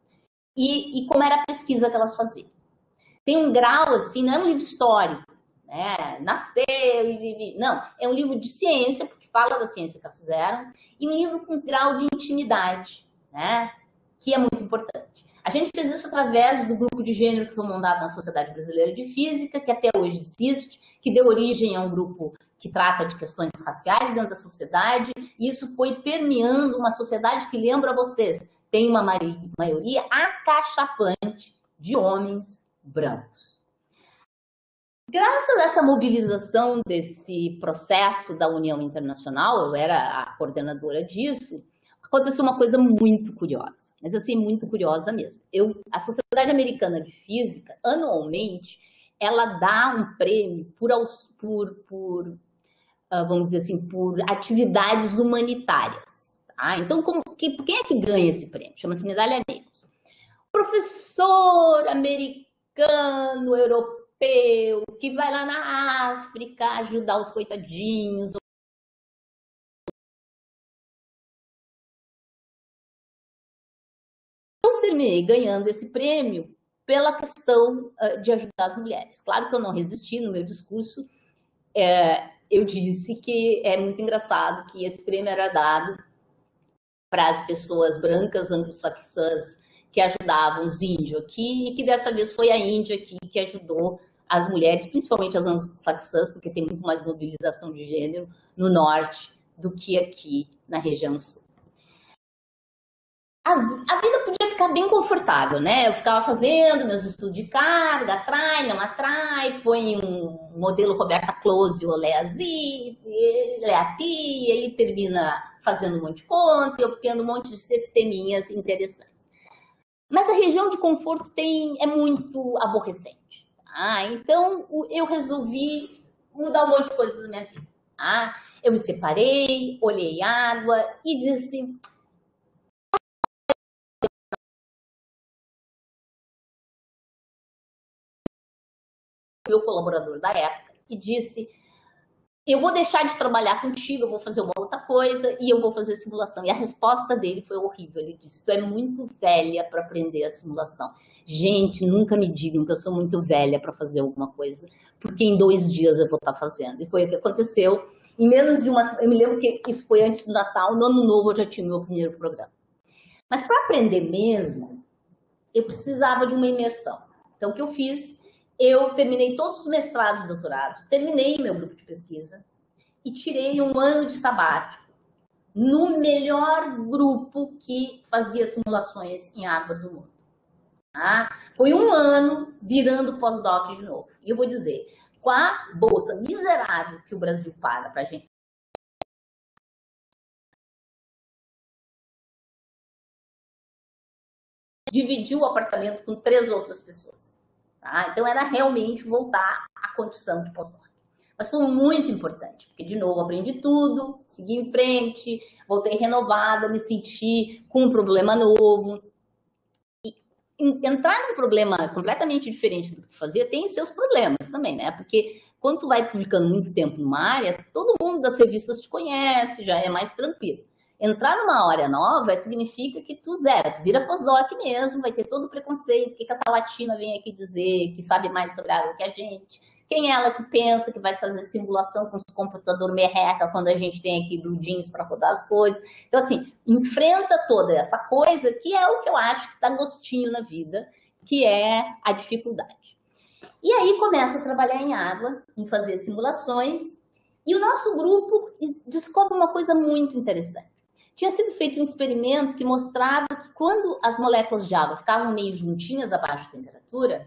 e como era a pesquisa que elas faziam. Tem um grau, assim, não é um livro histórico, né? Nasceu e... Não, é um livro de ciência, porque fala da ciência que elas fizeram, e um livro com grau de intimidade, né? Que é muito importante. A gente fez isso através do grupo de gênero que foi montado na Sociedade Brasileira de Física, que até hoje existe, que deu origem a um grupo que trata de questões raciais dentro da sociedade, e isso foi permeando uma sociedade que, lembra vocês, tem uma maioria acachapante de homens brancos. Graças a essa mobilização desse processo da União Internacional, eu era a coordenadora disso, aconteceu uma coisa muito curiosa, mas assim, muito curiosa mesmo. A Sociedade Americana de Física, anualmente, ela dá um prêmio vamos dizer assim, por atividades humanitárias. Tá? Então, quem é que ganha esse prêmio? Chama-se Medalha Negros. Professor americano, europeu, que vai lá na África ajudar os coitadinhos. Eu terminei ganhando esse prêmio pela questão de ajudar as mulheres. Claro que eu não resisti no meu discurso. Eu disse que é muito engraçado que esse prêmio era dado para as pessoas brancas anglo-saxãs que ajudavam os índios aqui, e que dessa vez foi a Índia aqui que ajudou as mulheres, principalmente as anglo-saxãs, porque tem muito mais mobilização de gênero no norte do que aqui na região sul. A vida podia ficar bem confortável, né? Eu ficava fazendo meus estudos de carga, atrai, não atrai, põe um modelo Roberta Close ou Leazi, Leati, e ele termina fazendo um monte de conta e obtendo um monte de sisteminhas interessantes. Mas a região de conforto é muito aborrecente. Tá? Então, eu resolvi mudar um monte de coisa da minha vida. Tá? Eu me separei, olhei água e disse... meu colaborador da época, e disse, eu vou deixar de trabalhar contigo, eu vou fazer uma outra coisa e eu vou fazer simulação. E a resposta dele foi horrível. Ele disse, tu é muito velha para aprender a simulação. Gente, nunca me digam que eu sou muito velha para fazer alguma coisa, porque em 2 dias eu vou estar fazendo. E foi o que aconteceu. Em menos de uma semana, eu me lembro que isso foi antes do Natal, no Ano Novo eu já tinha o meu primeiro programa. Mas para aprender mesmo, eu precisava de uma imersão. Então, o que eu fiz? Eu terminei todos os mestrados e doutorados, terminei meu grupo de pesquisa e tirei um ano de sabático no melhor grupo que fazia simulações em água do mundo. Tá? Foi um ano virando pós-doc de novo. E eu vou dizer, com a bolsa miserável que o Brasil paga para a gente, dividiu o apartamento com 3 outras pessoas. Tá? Então, era realmente voltar à condição de pós-doc. Mas foi muito importante, porque, de novo, aprendi tudo, segui em frente, voltei renovada, me senti com um problema novo. E entrar num problema completamente diferente do que tu fazia tem seus problemas também, né? Porque quando tu vai publicando muito tempo numa área, todo mundo das revistas te conhece, já é mais tranquilo. Entrar numa área nova significa que tu zera, tu vira pós-doc mesmo, vai ter todo o preconceito, o que essa latina vem aqui dizer, que sabe mais sobre a água que a gente, quem é ela que pensa que vai fazer simulação com o computador merreca quando a gente tem aqui bludins para rodar as coisas. Então, assim, enfrenta toda essa coisa que é o que eu acho que dá gostinho na vida, que é a dificuldade. E aí começo a trabalhar em água, em fazer simulações, e o nosso grupo descobre uma coisa muito interessante. Tinha sido feito um experimento que mostrava que quando as moléculas de água ficavam meio juntinhas abaixo da temperatura,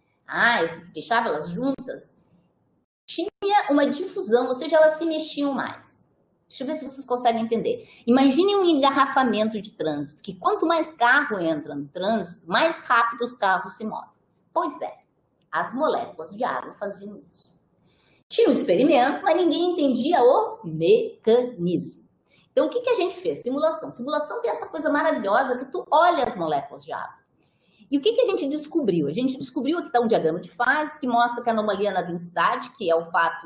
deixava elas juntas, tinha uma difusão, ou seja, elas se mexiam mais. Deixa eu ver se vocês conseguem entender. Imaginem um engarrafamento de trânsito, que quanto mais carro entra no trânsito, mais rápido os carros se movem. Pois é, as moléculas de água faziam isso. Tinha um experimento, mas ninguém entendia o mecanismo. Então, o que a gente fez? Simulação. Simulação tem essa coisa maravilhosa que tu olha as moléculas de água. E o que a gente descobriu? A gente descobriu, aqui está um diagrama de fase que mostra que a anomalia na densidade, que é o fato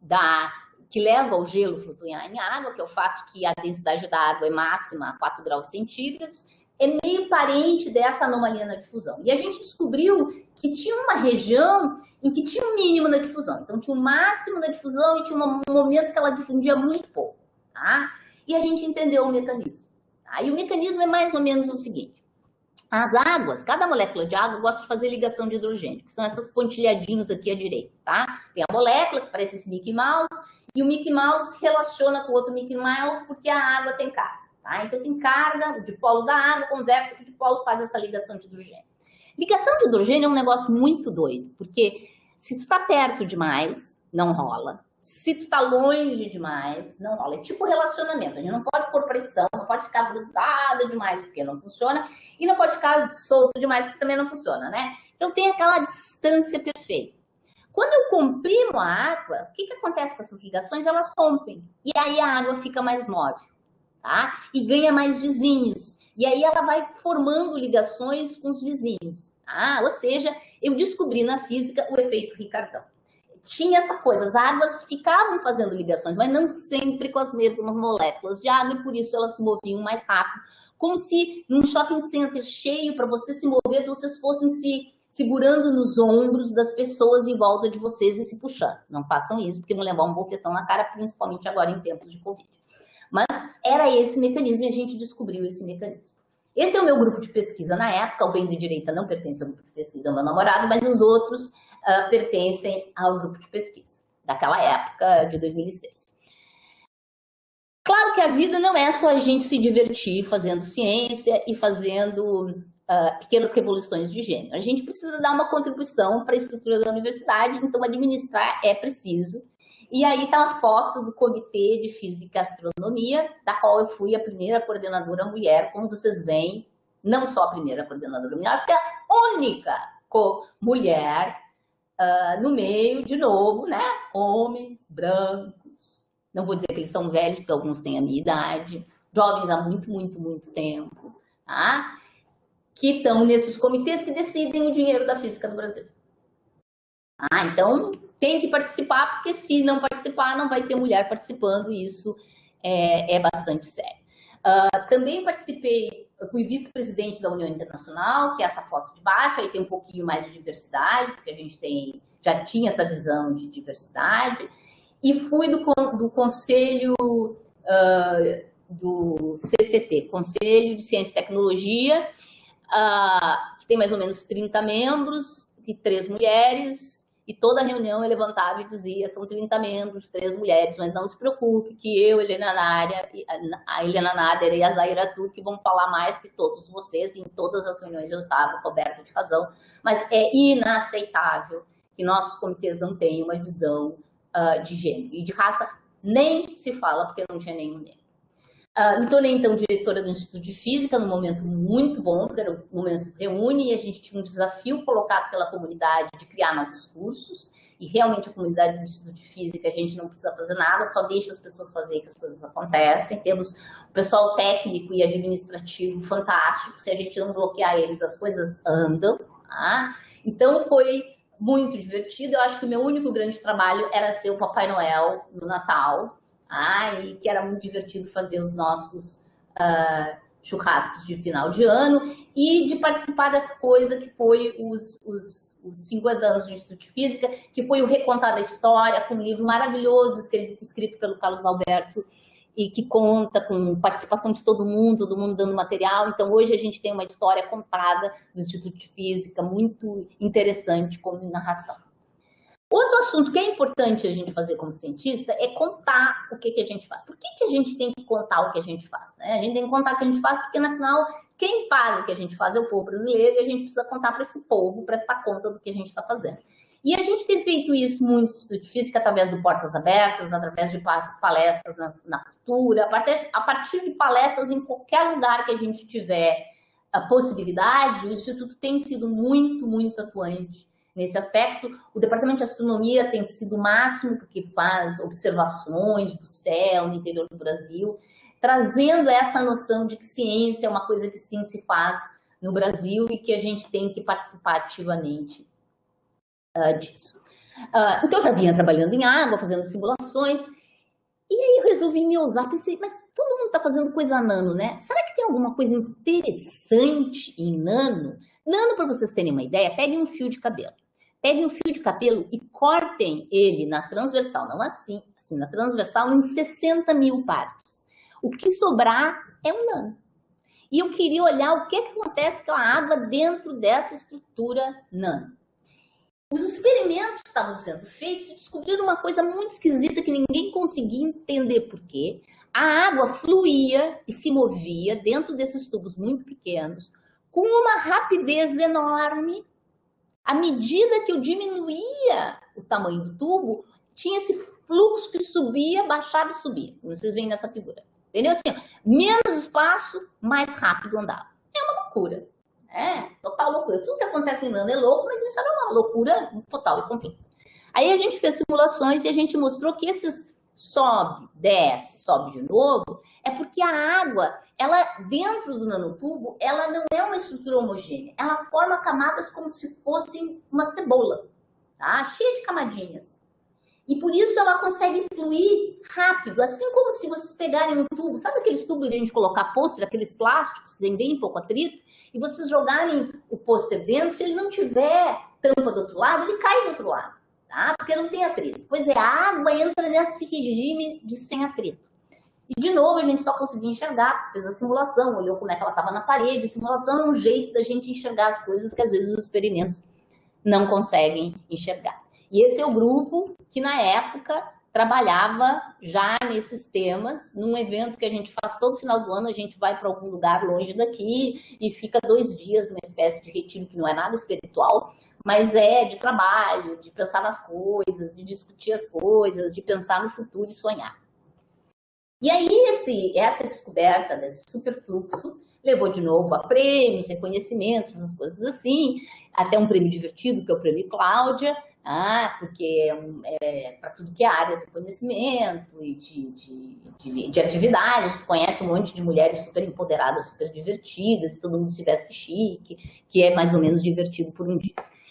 que leva o gelo a flutuar em água, que é o fato que a densidade da água é máxima a 4 graus centígrados, é meio parente dessa anomalia na difusão. E a gente descobriu que tinha uma região em que tinha um mínimo na difusão. Então, tinha um máximo na difusão e tinha um momento que ela difundia muito pouco. Tá? E a gente entendeu o mecanismo. Tá? E o mecanismo é mais ou menos o seguinte. As águas, cada molécula de água gosta de fazer ligação de hidrogênio, que são essas pontilhadinhos aqui à direita, tá? Tem a molécula, que parece esse Mickey Mouse, e o Mickey Mouse se relaciona com o outro Mickey Mouse porque a água tem carga, tá? Então tem carga, o dipolo da água conversa com o dipolo, faz essa ligação de hidrogênio. Ligação de hidrogênio é um negócio muito doido, porque se tu está perto demais, não rola. Se tu tá longe demais, não rola. É tipo relacionamento. A gente não pode pôr pressão, não pode ficar grudada demais, porque não funciona, e não pode ficar solto demais, porque também não funciona, né? Então tem aquela distância perfeita. Quando eu comprimo a água, o que acontece com essas ligações? Elas rompem. E aí a água fica mais móvel, tá? E ganha mais vizinhos. E aí ela vai formando ligações com os vizinhos, tá? Ou seja, eu descobri na física o efeito Ricardão. Tinha essa coisa, as águas ficavam fazendo ligações, mas não sempre com as mesmas moléculas de água, e por isso elas se moviam mais rápido. Como se num shopping center cheio, para você se mover, se vocês fossem se segurando nos ombros das pessoas em volta de vocês e se puxando. Não façam isso, porque vão levar um bofetão na cara, principalmente agora em tempos de Covid. Mas era esse mecanismo e a gente descobriu esse mecanismo. Esse é o meu grupo de pesquisa na época, o Bem de Direita não pertence ao grupo de pesquisa, é o meu namorado, mas os outros pertencem ao grupo de pesquisa, daquela época de 2006. Claro que a vida não é só a gente se divertir fazendo ciência e fazendo pequenas revoluções de gênero. A gente precisa dar uma contribuição para a estrutura da universidade, então administrar é preciso. E aí está a foto do Comitê de Física e Astronomia, da qual eu fui a primeira coordenadora mulher, como vocês veem, não só a primeira coordenadora mulher, porque é a única mulher no meio, de novo, né? Homens, brancos, não vou dizer que eles são velhos, porque alguns têm a minha idade, jovens há muito, muito, muito tempo, tá? Que estão nesses comitês que decidem o dinheiro da física do Brasil. Então, tem que participar, porque se não participar, não vai ter mulher participando, e isso é bastante sério. Também participei, eu fui vice-presidente da União Internacional, que é essa foto de baixo, aí tem um pouquinho mais de diversidade, porque a gente já tinha essa visão de diversidade, e fui do conselho do CCT, Conselho de Ciência e Tecnologia, que tem mais ou menos 30 membros, e 3 mulheres, e toda reunião eu levantava e dizia, são 30 membros, 3 mulheres, mas não se preocupe que eu, a Helena Nader e a Zaira Turk vão falar mais que todos vocês, e em todas as reuniões eu estava coberta de razão, mas é inaceitável que nossos comitês não tenham uma visão de gênero, e de raça nem se fala, porque não tinha nenhum negro. Me tornei, então, diretora do Instituto de Física, num momento muito bom, porque era um momento que reúne, e a gente tinha um desafio colocado pela comunidade de criar novos cursos, e realmente a comunidade do Instituto de Física, a gente não precisa fazer nada, só deixa as pessoas fazerem que as coisas acontecem. Temos o pessoal técnico e administrativo fantástico, se a gente não bloquear eles, as coisas andam. Tá? Então, foi muito divertido. Eu acho que o meu único grande trabalho era ser o Papai Noel no Natal, e que era muito divertido fazer os nossos churrascos de final de ano, e de participar dessa coisa que foi os 50 anos do Instituto de Física, que foi o Recontar da História, com um livro maravilhoso escrito pelo Carlos Alberto, e que conta com participação de todo mundo dando material. Então, hoje a gente tem uma história contada do Instituto de Física, muito interessante como narração. Outro assunto que é importante a gente fazer como cientista é contar o que a gente faz. Por que a gente tem que contar o que a gente faz? Né? A gente tem que contar o que a gente faz porque, afinal, quem paga o que a gente faz é o povo brasileiro, e a gente precisa contar para esse povo, prestar conta do que a gente está fazendo. E a gente tem feito isso muito no Instituto de Física, através de portas abertas, através de palestras na cultura, a partir de palestras em qualquer lugar que a gente tiver a possibilidade. O Instituto tem sido muito, muito atuante nesse aspecto. O Departamento de Astronomia tem sido o máximo, porque faz observações do céu no interior do Brasil, trazendo essa noção de que ciência é uma coisa que sim se faz no Brasil e que a gente tem que participar ativamente disso. Então, eu já vinha trabalhando em água, fazendo simulações, e aí eu resolvi me ousar, pensei, mas todo mundo está fazendo coisa nano, né? Será que tem alguma coisa interessante em nano? Nano, para vocês terem uma ideia, peguem um fio de cabelo. Peguem um fio de cabelo e cortem ele na transversal, não assim na transversal, em 60 mil partes. O que sobrar é um nano. E eu queria olhar o que acontece com a água dentro dessa estrutura nano. Os experimentos estavam sendo feitos e descobriram uma coisa muito esquisita que ninguém conseguia entender por quê. A água fluía e se movia dentro desses tubos muito pequenos com uma rapidez enorme. À medida que eu diminuía o tamanho do tubo, tinha esse fluxo que subia, baixava e subia. Vocês veem nessa figura. Entendeu? Assim, menos espaço, mais rápido andava. É uma loucura. Total loucura. Tudo que acontece em nano é louco, mas isso era uma loucura total e completa. Aí a gente fez simulações e a gente mostrou que esses sobe, desce, sobe de novo, é porque a água, ela dentro do nanotubo, ela não é uma estrutura homogênea. Ela forma camadas como se fosse uma cebola, tá? Cheia de camadinhas. E por isso ela consegue fluir rápido, assim como se vocês pegarem um tubo, sabe aqueles tubos de a gente colocar pôster, aqueles plásticos que tem bem pouco atrito, e vocês jogarem o pôster dentro, se ele não tiver tampa do outro lado, ele cai do outro lado, tá? Porque não tem atrito. Pois é, a água entra nesse regime de sem atrito. E de novo a gente só conseguiu enxergar, fez a simulação, olhou como é que ela estava na parede. A simulação é um jeito da gente enxergar as coisas que às vezes os experimentos não conseguem enxergar. E esse é o grupo que, na época, trabalhava já nesses temas, num evento que a gente faz todo final do ano. A gente vai para algum lugar longe daqui e fica 2 dias numa espécie de retiro que não é nada espiritual, mas é de trabalho, de pensar nas coisas, de discutir as coisas, de pensar no futuro e sonhar. E aí, essa descoberta desse superfluxo levou de novo a prêmios, reconhecimentos, essas coisas assim, até um prêmio divertido, que é o Prêmio Cláudia, porque para tudo que é área do conhecimento e de atividades. Você conhece um monte de mulheres super empoderadas, super divertidas, e todo mundo se veste chique, que é mais ou menos divertido por um dia.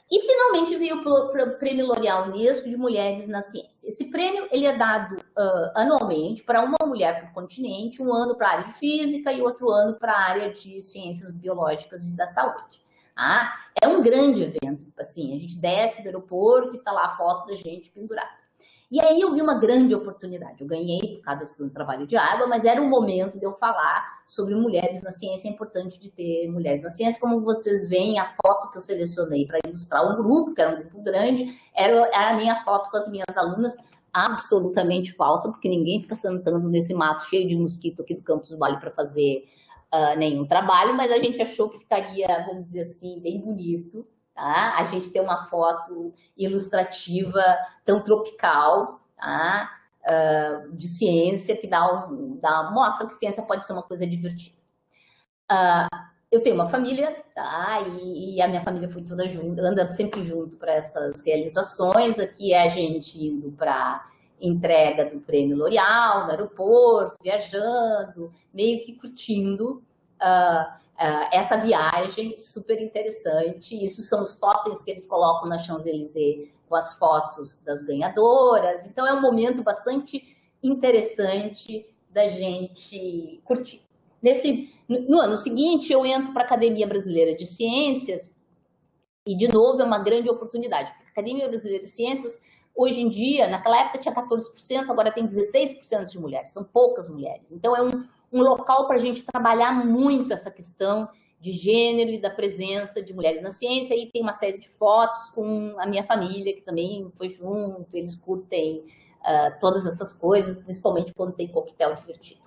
E finalmente veio o Prêmio L'Oréal Unesco de Mulheres na Ciência. Esse prêmio ele é dado anualmente para uma mulher por continente, um ano para a área de física e outro ano para a área de ciências biológicas e da saúde. É um grande evento, assim, a gente desce do aeroporto e está lá a foto da gente pendurada. E aí eu vi uma grande oportunidade. Eu ganhei por causa do trabalho de água, mas era o momento de eu falar sobre mulheres na ciência. É importante de ter mulheres na ciência. Como vocês veem, a foto que eu selecionei para ilustrar o grupo, que era um grupo grande, era a minha foto com as minhas alunas, absolutamente falsa, porque ninguém fica sentando nesse mato cheio de mosquito aqui do Campus do Vale para fazer nenhum trabalho, mas a gente achou que ficaria, vamos dizer assim, bem bonito. Tá? A gente tem uma foto ilustrativa tão tropical, tá? De ciência, que mostra que ciência pode ser uma coisa divertida. Eu tenho uma família, tá? E a minha família foi toda junto, anda sempre junto para essas realizações. Aqui é a gente indo para entrega do Prêmio L'Oréal, no aeroporto, viajando, meio que curtindo essa viagem super interessante. Isso são os totens que eles colocam na Champs-Élysées com as fotos das ganhadoras. Então é um momento bastante interessante da gente curtir. No ano seguinte, eu entro para a Academia Brasileira de Ciências e, de novo, é uma grande oportunidade. Porque a Academia Brasileira de Ciências, hoje em dia, naquela época tinha 14%, agora tem 16% de mulheres, são poucas mulheres. Então é um local para a gente trabalhar muito essa questão de gênero e da presença de mulheres na ciência. E tem uma série de fotos com a minha família, que também foi junto, eles curtem todas essas coisas, principalmente quando tem coquetel divertido.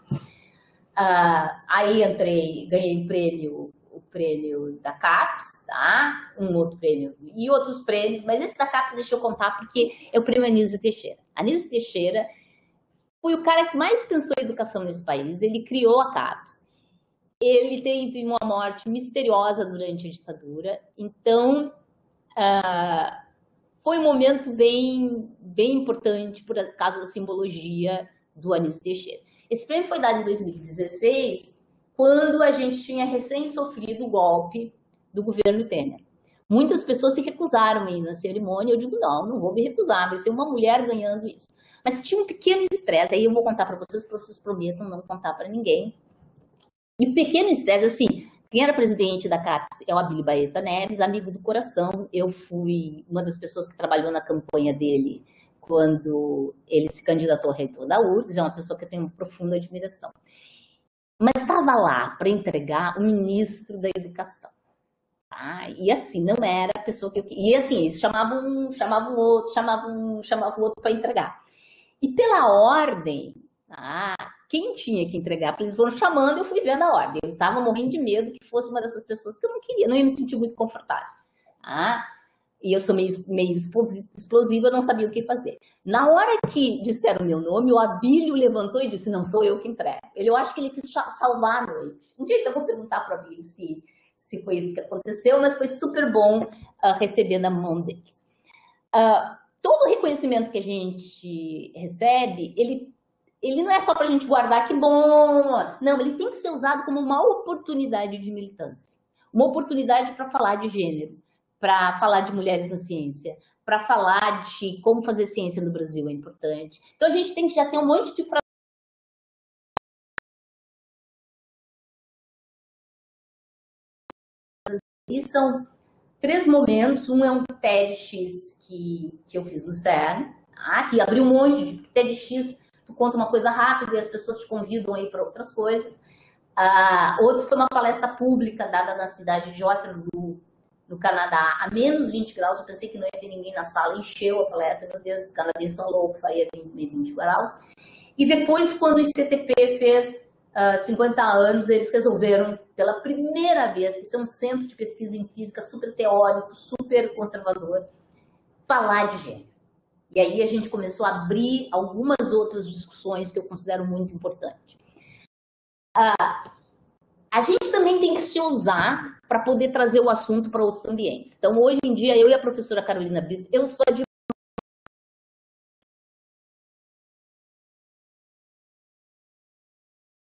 Aí ganhei o prêmio da CAPES, tá? Um outro prêmio e outros prêmios, mas esse da CAPES deixa eu contar porque é o prêmio Anísio Teixeira. Anísio Teixeira foi o cara que mais pensou em educação nesse país. Ele criou a CAPES. Ele teve uma morte misteriosa durante a ditadura. Então, foi um momento bem importante por causa da simbologia do Anísio Teixeira. Esse prêmio foi dado em 2016, quando a gente tinha recém sofrido o golpe do governo Temer. Muitas pessoas se recusaram a ir na cerimônia. Eu digo, não vou me recusar, vai ser uma mulher ganhando isso. Mas tinha um pequeno estresse, aí eu vou contar para vocês prometam não contar para ninguém. E o pequeno estresse, assim, quem era presidente da CAPES é o Abílio Baeta Neves, amigo do coração. Eu fui uma das pessoas que trabalhou na campanha dele quando ele se candidatou a reitor da URGS, é uma pessoa que eu tenho uma profunda admiração. Mas estava lá para entregar o ministro da Educação. Tá? E assim, não era a pessoa que eu queria. E assim, eles chamavam o outro para entregar. E pela ordem, quem tinha que entregar? Porque eles foram chamando, eu fui vendo a ordem. Eu estava morrendo de medo que fosse uma dessas pessoas que eu não queria, não ia me sentir muito confortável. E eu sou meio explosiva, eu não sabia o que fazer. Na hora que disseram o meu nome, o Abílio levantou e disse, não, sou eu que entrego. Eu acho que ele quis salvar a noite. Um dia eu vou perguntar para o Abílio se foi isso que aconteceu, mas foi super bom receber na mão deles. Todo o reconhecimento que a gente recebe, ele não é só para a gente guardar, que bom. Não, ele tem que ser usado como uma oportunidade de militância. Uma oportunidade para falar de gênero, para falar de mulheres na ciência, para falar de como fazer ciência no Brasil é importante. Então, a gente tem que já ter um monte de frases. E são 3 momentos. Um é um TEDx que eu fiz no CERN, que abriu um monte de TEDx. Tu conta uma coisa rápida e as pessoas te convidam aí para outras coisas. Outro foi uma palestra pública dada na cidade de Waterloo, no Canadá, a menos 20 graus. Eu pensei que não ia ter ninguém na sala, encheu a palestra. Meu Deus, os canadenses são loucos, aí é 20 graus. E depois, quando o ICTP fez 50 anos, eles resolveram, pela primeira vez, que isso é um centro de pesquisa em física super teórico, super conservador, falar de gênero. E aí a gente começou a abrir algumas outras discussões que eu considero muito importantes. A gente também tem que se usar para poder trazer o assunto para outros ambientes. Então, hoje em dia, eu e a professora Carolina Brito, eu sou a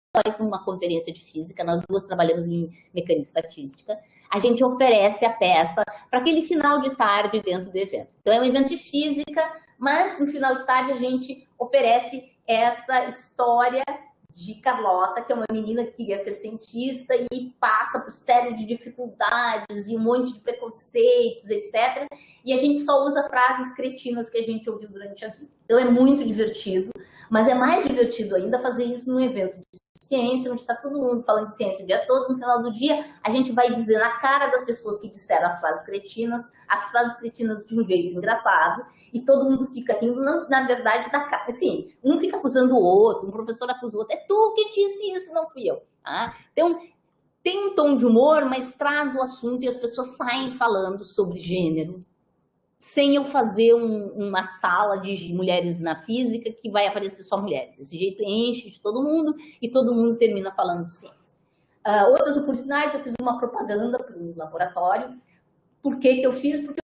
vai para uma conferência de física, nós duas trabalhamos em mecânica estatística, a gente oferece a peça para aquele final de tarde dentro do evento. Então, é um evento de física, mas no final de tarde a gente oferece essa história de Carlota, que é uma menina que queria ser cientista e passa por série de dificuldades e um monte de preconceitos, etc. E a gente só usa frases cretinas que a gente ouviu durante a vida. Então é muito divertido, mas é mais divertido ainda fazer isso num evento de ciência, onde está todo mundo falando de ciência o dia todo. No final do dia, a gente vai dizer na cara das pessoas que disseram as frases cretinas de um jeito engraçado, e todo mundo fica rindo, não, na verdade, da cara. Assim, um fica acusando o outro, um professor acusa o outro, é tu que disse isso, não fui eu. Tá? Então, tem um tom de humor, mas traz o assunto e as pessoas saem falando sobre gênero, sem eu fazer uma sala de mulheres na física que vai aparecer só mulheres. Desse jeito enche de todo mundo e todo mundo termina falando de ciência. Outras oportunidades, eu fiz uma propaganda para o laboratório. Por que eu fiz? Porque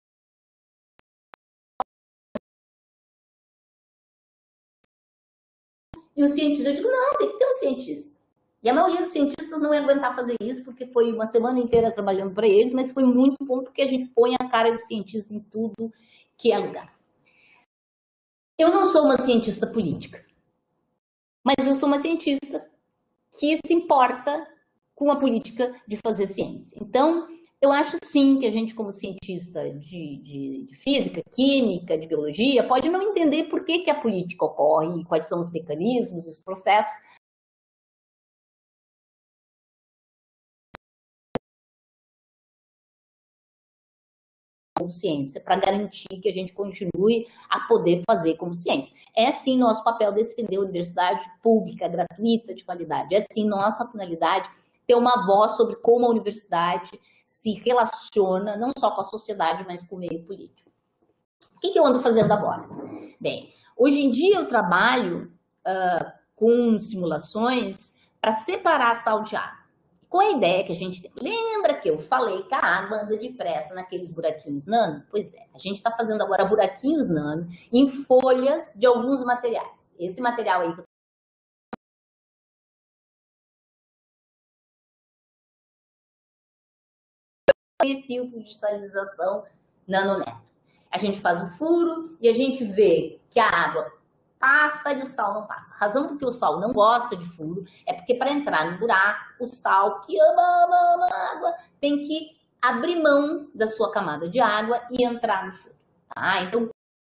e os cientistas, eu digo, não, tem que ter um cientista. E a maioria dos cientistas não ia aguentar fazer isso, porque foi uma semana inteira trabalhando para eles, mas foi muito bom porque a gente põe a cara de cientista em tudo que é lugar. Eu não sou uma cientista política, mas eu sou uma cientista que se importa com a política de fazer ciência. Então, eu acho sim que a gente, como cientista de física, química, de biologia, pode não entender por que a política ocorre, quais são os mecanismos, os processos, como ciência, para garantir que a gente continue a poder fazer como ciência. É sim nosso papel defender a universidade pública, gratuita, de qualidade. É sim nossa finalidade ter uma voz sobre como a universidade se relaciona, não só com a sociedade, mas com o meio político. O que eu ando fazendo agora? Bem, hoje em dia eu trabalho com simulações para separar sal de água. Com a ideia que a gente tem. Lembra que eu falei que a água anda depressa naqueles buraquinhos nano? Pois é, a gente está fazendo agora buraquinhos nano em folhas de alguns materiais. Esse material aí que eu filtro de salinização nanômetro. A gente faz o furo e a gente vê que a água passa e o sal não passa. A razão porque o sal não gosta de furo é porque para entrar no buraco, o sal, que ama água, tem que abrir mão da sua camada de água e entrar no furo. Tá? Então,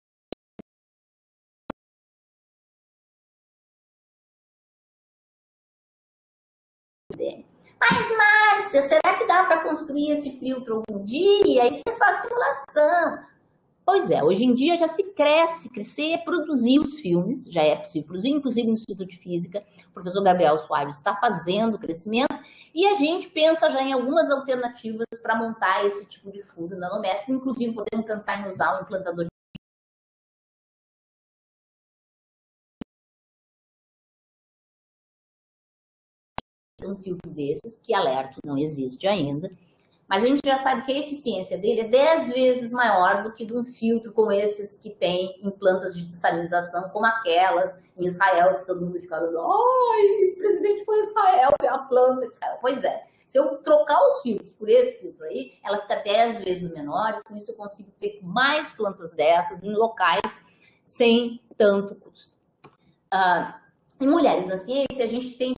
mas, Márcia, será que dá para construir esse filtro algum dia? Isso é só simulação. Pois é, hoje em dia já se crescer, produzir os filmes, já é possível produzir, inclusive no Instituto de Física, o professor Gabriel Soares está fazendo o crescimento, e a gente pensa já em algumas alternativas para montar esse tipo de furo nanométrico, inclusive podemos pensar em usar um implantador de um filtro desses, que alerto não existe ainda, mas a gente já sabe que a eficiência dele é 10 vezes maior do que de um filtro como esses que tem em plantas de salinização, como aquelas em Israel, que todo mundo fica falando, ai, o presidente foi em Israel, é a planta de Israel. Pois é, se eu trocar os filtros por esse filtro aí, ela fica 10 vezes menor, e com isso eu consigo ter mais plantas dessas em locais sem tanto custo. Em Mulheres na Ciência, a gente tem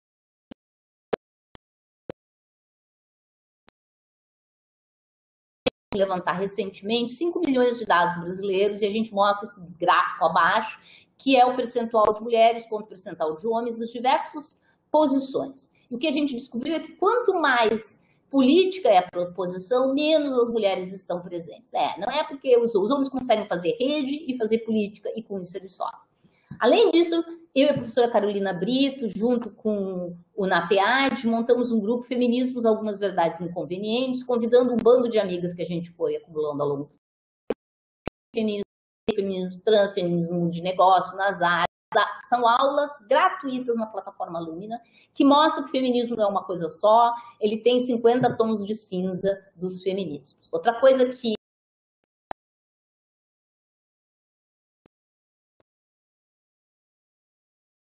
levantar recentemente 5 milhões de dados brasileiros e a gente mostra esse gráfico abaixo, que é o percentual de mulheres contra o percentual de homens nas diversas posições. E o que a gente descobriu é que quanto mais política é a proposição, menos as mulheres estão presentes. Não é porque os homens conseguem fazer rede e fazer política e com isso eles sobem. Além disso, eu e a professora Carolina Brito, junto com o NAPEAD, montamos um grupo Feminismos, Algumas Verdades Inconvenientes, convidando um bando de amigas que a gente foi acumulando ao longo do tempo. Feminismo trans, feminismo de negócio, nas áreas. São aulas gratuitas na plataforma Lumina, que mostram que o feminismo não é uma coisa só, ele tem 50 tons de cinza dos feminismos. Outra coisa que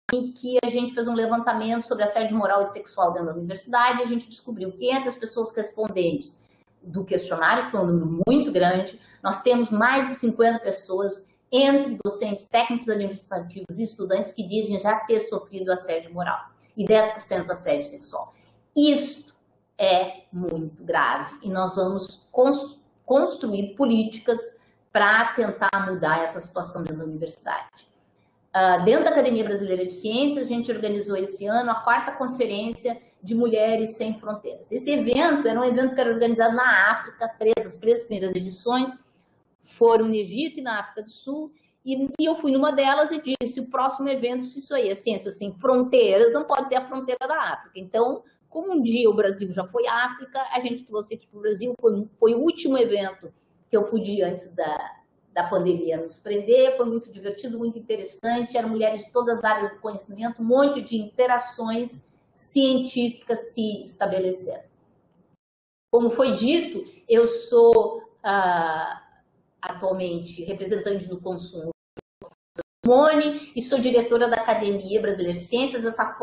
em que a gente fez um levantamento sobre assédio moral e sexual dentro da universidade, e a gente descobriu que entre as pessoas respondentes do questionário, que foi um número muito grande, nós temos mais de 50 pessoas, entre docentes, técnicos administrativos e estudantes, que dizem já ter sofrido assédio moral, e 10% assédio sexual. Isso é muito grave, e nós vamos construir políticas para tentar mudar essa situação dentro da universidade. Dentro da Academia Brasileira de Ciências, a gente organizou esse ano a 4ª Conferência de Mulheres Sem Fronteiras. Esse evento era um evento que era organizado na África, as 3 primeiras edições foram no Egito e na África do Sul, e eu fui numa delas e disse, o próximo evento, se isso aí é ciência sem fronteiras, não pode ter a fronteira da África. Então, como um dia o Brasil já foi África, a gente trouxe aqui para o Brasil, foi o último evento que eu pude, antes da pandemia, nos prender, foi muito divertido, muito interessante, eram mulheres de todas as áreas do conhecimento, um monte de interações científicas se estabeleceram. Como foi dito, eu sou atualmente representante do consumo e sou diretora da Academia Brasileira de Ciências. Essa forma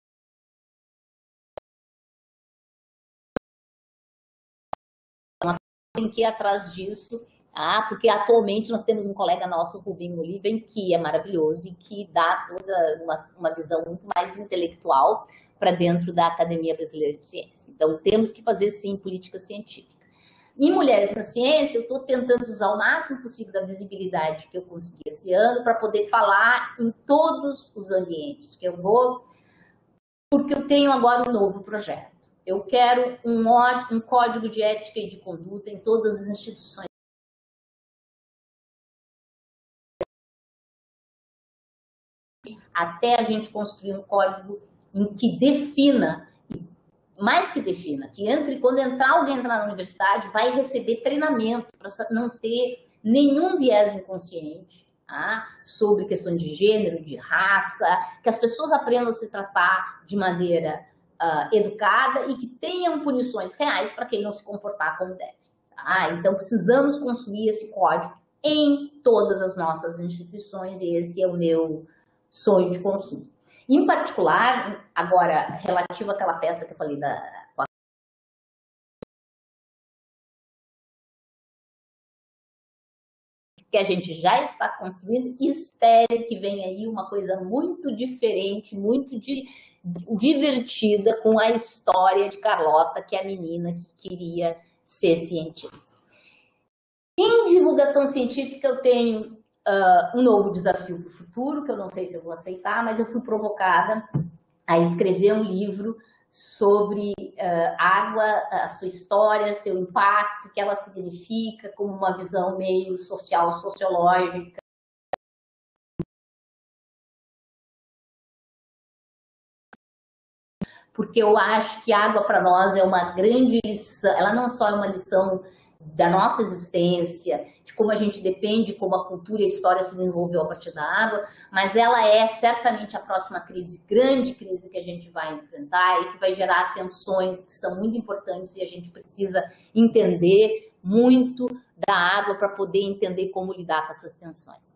tem que ir atrás disso, porque atualmente nós temos um colega nosso, o Rubinho Oliven, que é maravilhoso e que dá toda uma visão muito mais intelectual para dentro da Academia Brasileira de Ciências. Então, temos que fazer, sim, política científica. Em Mulheres na Ciência, eu estou tentando usar o máximo possível da visibilidade que eu consegui esse ano para poder falar em todos os ambientes que eu vou, porque eu tenho agora um novo projeto. Eu quero um código de ética e de conduta em todas as instituições. Até a gente construir um código em que defina, mais que defina, que quando alguém entrar na universidade, vai receber treinamento para não ter nenhum viés inconsciente sobre questões de gênero, de raça, que as pessoas aprendam a se tratar de maneira educada e que tenham punições reais para quem não se comportar como deve. Então, precisamos construir esse código em todas as nossas instituições e esse é o meu sonho de consumo. Em particular, agora, relativo àquela peça que eu falei que a gente já está construindo, espere que venha aí uma coisa muito diferente, muito divertida com a história de Carlota, que é a menina que queria ser cientista. Em divulgação científica, eu tenho um novo desafio para o futuro, que eu não sei se eu vou aceitar, mas eu fui provocada a escrever um livro sobre água, a sua história, seu impacto, o que ela significa, como uma visão meio social, sociológica. Porque eu acho que a água para nós é uma grande lição, ela não só é uma lição da nossa existência, de como a gente depende, como a cultura e a história se desenvolveu a partir da água, mas ela é certamente a próxima crise, grande crise que a gente vai enfrentar e que vai gerar tensões que são muito importantes e a gente precisa entender muito da água para poder entender como lidar com essas tensões.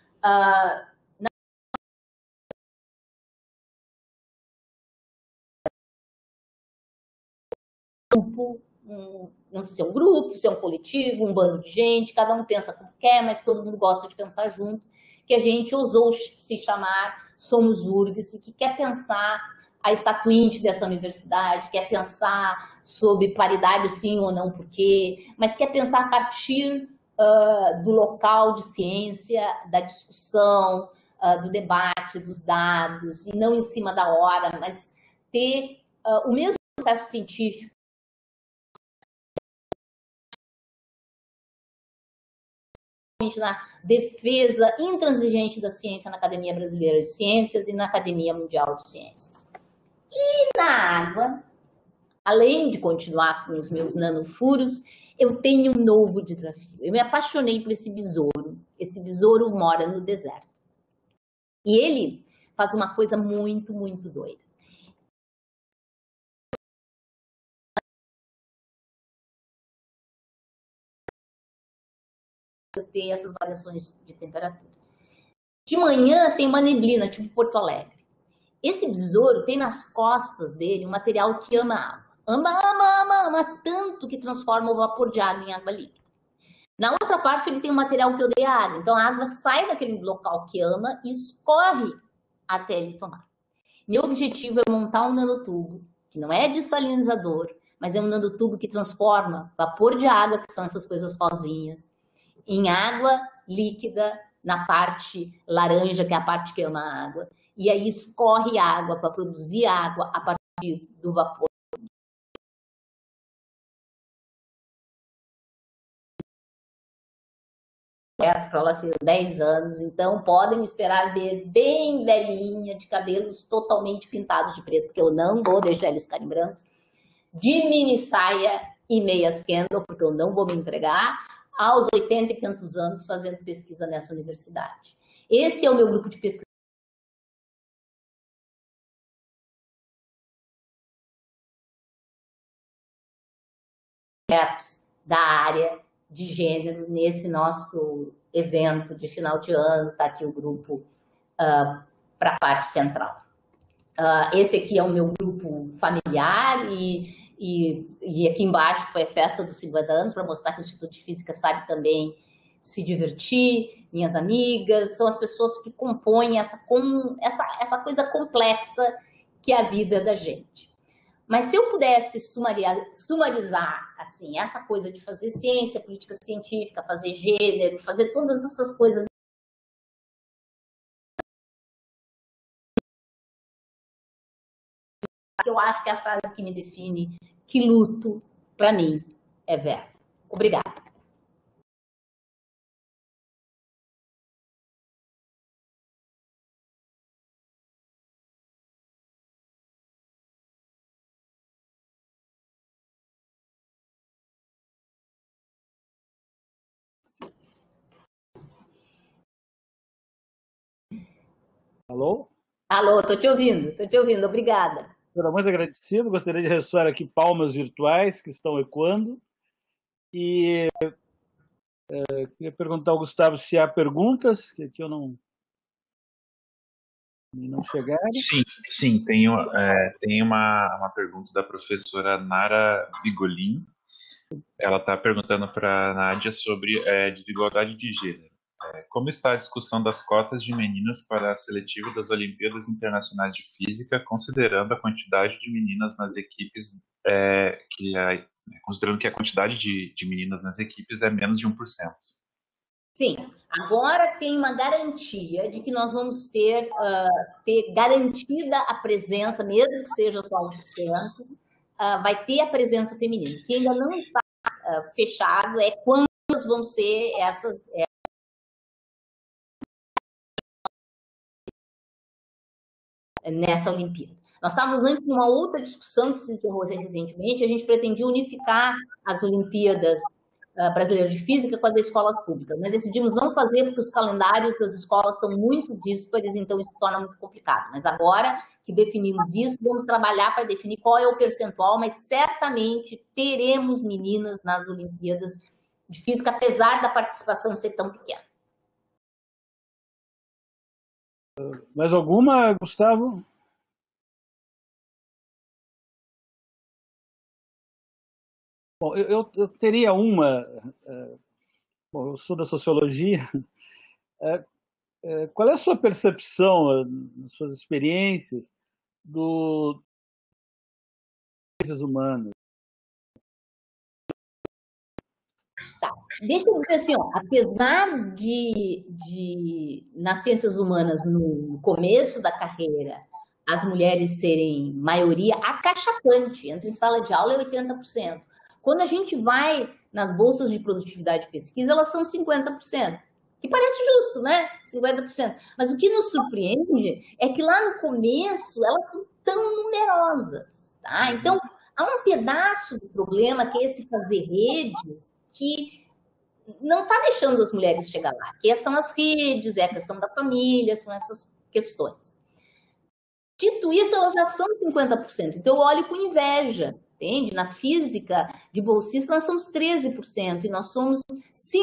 Não sei se é um grupo, se é um coletivo, um bando de gente, cada um pensa como quer, mas todo mundo gosta de pensar junto, que a gente ousou se chamar Somos URGS, que quer pensar a estatuinte dessa universidade, quer pensar sobre paridade sim ou não, por quê, mas quer pensar a partir do local de ciência, da discussão, do debate, dos dados, e não em cima da hora, mas ter o mesmo processo científico na defesa intransigente da ciência na Academia Brasileira de Ciências e na Academia Mundial de Ciências. E na água, além de continuar com os meus nanofuros, eu tenho um novo desafio. Eu me apaixonei por esse besouro. Esse besouro mora no deserto. E ele faz uma coisa muito, muito doida. Ter essas variações de temperatura. De manhã tem uma neblina, tipo Porto Alegre. Esse besouro tem nas costas dele um material que ama água. Ama tanto que transforma o vapor de água em água líquida. Na outra parte, ele tem um material que odeia água. Então, a água sai daquele local que ama e escorre até ele tomar. Meu objetivo é montar um nanotubo, que não é dessalinizador, mas é um nanotubo que transforma vapor de água, que são essas coisas rosinhas, em água líquida na parte laranja, que é a parte que ama a água. E aí escorre água para produzir água a partir do vapor. Para ela ser 10 anos, então podem esperar ver bem velhinha, de cabelos totalmente pintados de preto, porque eu não vou deixar eles ficarem brancos, de mini saia e meias Kendall, porque eu não vou me entregar aos 80 e tantos anos fazendo pesquisa nessa universidade. Esse é o meu grupo de pesquisa. Da área de gênero nesse nosso evento de final de ano, está aqui o grupo para a parte central. Esse aqui é o meu grupo familiar e aqui embaixo foi a festa dos 50 anos, para mostrar que o Instituto de Física sabe também se divertir, minhas amigas, são as pessoas que compõem essa coisa complexa que é a vida da gente. Mas se eu pudesse sumarizar assim, essa coisa de fazer ciência, política científica, fazer gênero, fazer todas essas coisas, eu acho que é a frase que me define, que luto, para mim, é verbo. Obrigada. Alô? Alô, estou te ouvindo, obrigada. Estou muito agradecido, gostaria de ressoar aqui palmas virtuais que estão ecoando e queria perguntar ao Gustavo se há perguntas, que aqui eu não chegaram. Sim, tem uma pergunta da professora Nara Bigolin. Ela está perguntando para a Nádia sobre desigualdade de gênero. Como está a discussão das cotas de meninas para a seletiva das Olimpíadas Internacionais de Física, considerando a quantidade de meninas nas equipes, considerando que a quantidade de meninas nas equipes é menos de 1%? Sim, agora tem uma garantia de que nós vamos ter garantida a presença, mesmo que seja só 1%, vai ter a presença feminina. O que ainda não está fechado é quantas vão ser essas nessa Olimpíada. Nós estávamos antes de uma outra discussão que se encerrou recentemente, a gente pretendia unificar as Olimpíadas brasileiras de Física com as das escolas públicas, mas decidimos não fazer porque os calendários das escolas estão muito díspares, então isso torna muito complicado. Mas agora que definimos isso, vamos trabalhar para definir qual é o percentual, mas certamente teremos meninas nas Olimpíadas de Física, apesar da participação ser tão pequena. Mais alguma, Gustavo? Bom, eu teria uma. Bom, eu sou da sociologia. Qual é a sua percepção, nas suas experiências, dos ciências humanas? Tá. Deixa eu dizer assim, apesar de nas ciências humanas, no começo da carreira, as mulheres serem maioria acachapante, entra em sala de aula é 80%. Quando a gente vai nas bolsas de produtividade de pesquisa, elas são 50%, que parece justo, né? 50%. Mas o que nos surpreende é que lá no começo elas são tão numerosas, tá? Então, há um pedaço do problema que é esse fazer redes que não está deixando as mulheres chegar lá, que são as redes, é a questão da família, são essas questões. Dito isso, elas já são 50%, então eu olho com inveja, entende? Na física de bolsista nós somos 13% e nós somos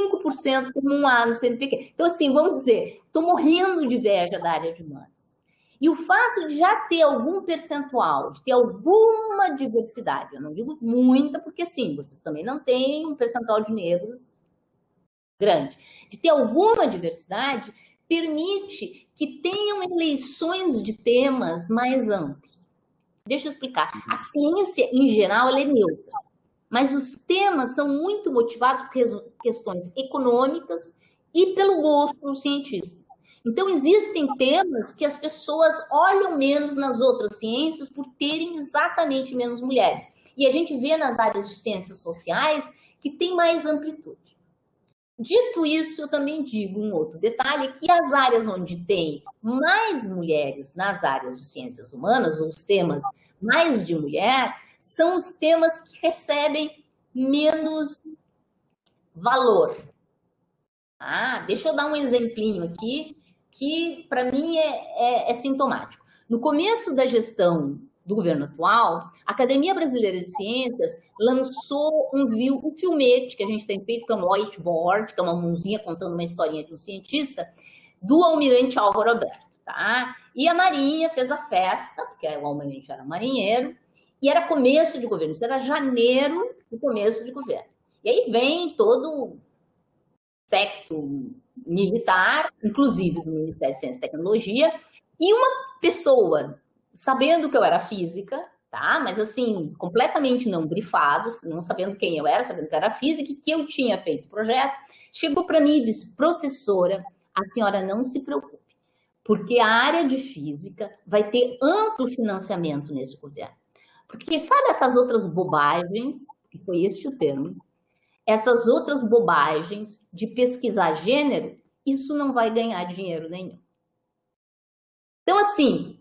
5% como um A no CNPq. Então, assim, vamos dizer, estou morrendo de inveja da área de humanas. E o fato de já ter algum percentual, de ter alguma diversidade, eu não digo muita, porque sim, vocês também não têm um percentual de negros grande, de ter alguma diversidade, permite que tenham eleições de temas mais amplos. Deixa eu explicar. A ciência, em geral, ela é neutra, mas os temas são muito motivados por questões econômicas e pelo gosto dos cientistas. Então, existem temas que as pessoas olham menos nas outras ciências por terem exatamente menos mulheres. E a gente vê nas áreas de ciências sociais que tem mais amplitude. Dito isso, eu também digo um outro detalhe, que as áreas onde tem mais mulheres nas áreas de ciências humanas, ou os temas mais de mulher, são os temas que recebem menos valor. Deixa eu dar um exemplinho aqui, que para mim é sintomático. No começo da gestão do governo atual, a Academia Brasileira de Ciências lançou um filmete que a gente tem feito, que é um whiteboard, que é uma mãozinha contando uma historinha de um cientista, do almirante Álvaro Alberto, tá? E a Marinha fez a festa, porque o almirante era marinheiro, e era começo de governo, isso era janeiro do começo de governo. E aí vem todo secto militar, inclusive do Ministério de Ciência e Tecnologia, e uma pessoa, sabendo que eu era física, tá? Mas assim, completamente não brifado, não sabendo quem eu era, sabendo que eu era física e que eu tinha feito o projeto, chegou para mim e disse: professora, a senhora não se preocupe, porque a área de física vai ter amplo financiamento nesse governo. Porque sabe essas outras bobagens, que foi este o termo, essas outras bobagens de pesquisar gênero, isso não vai ganhar dinheiro nenhum. Então, assim,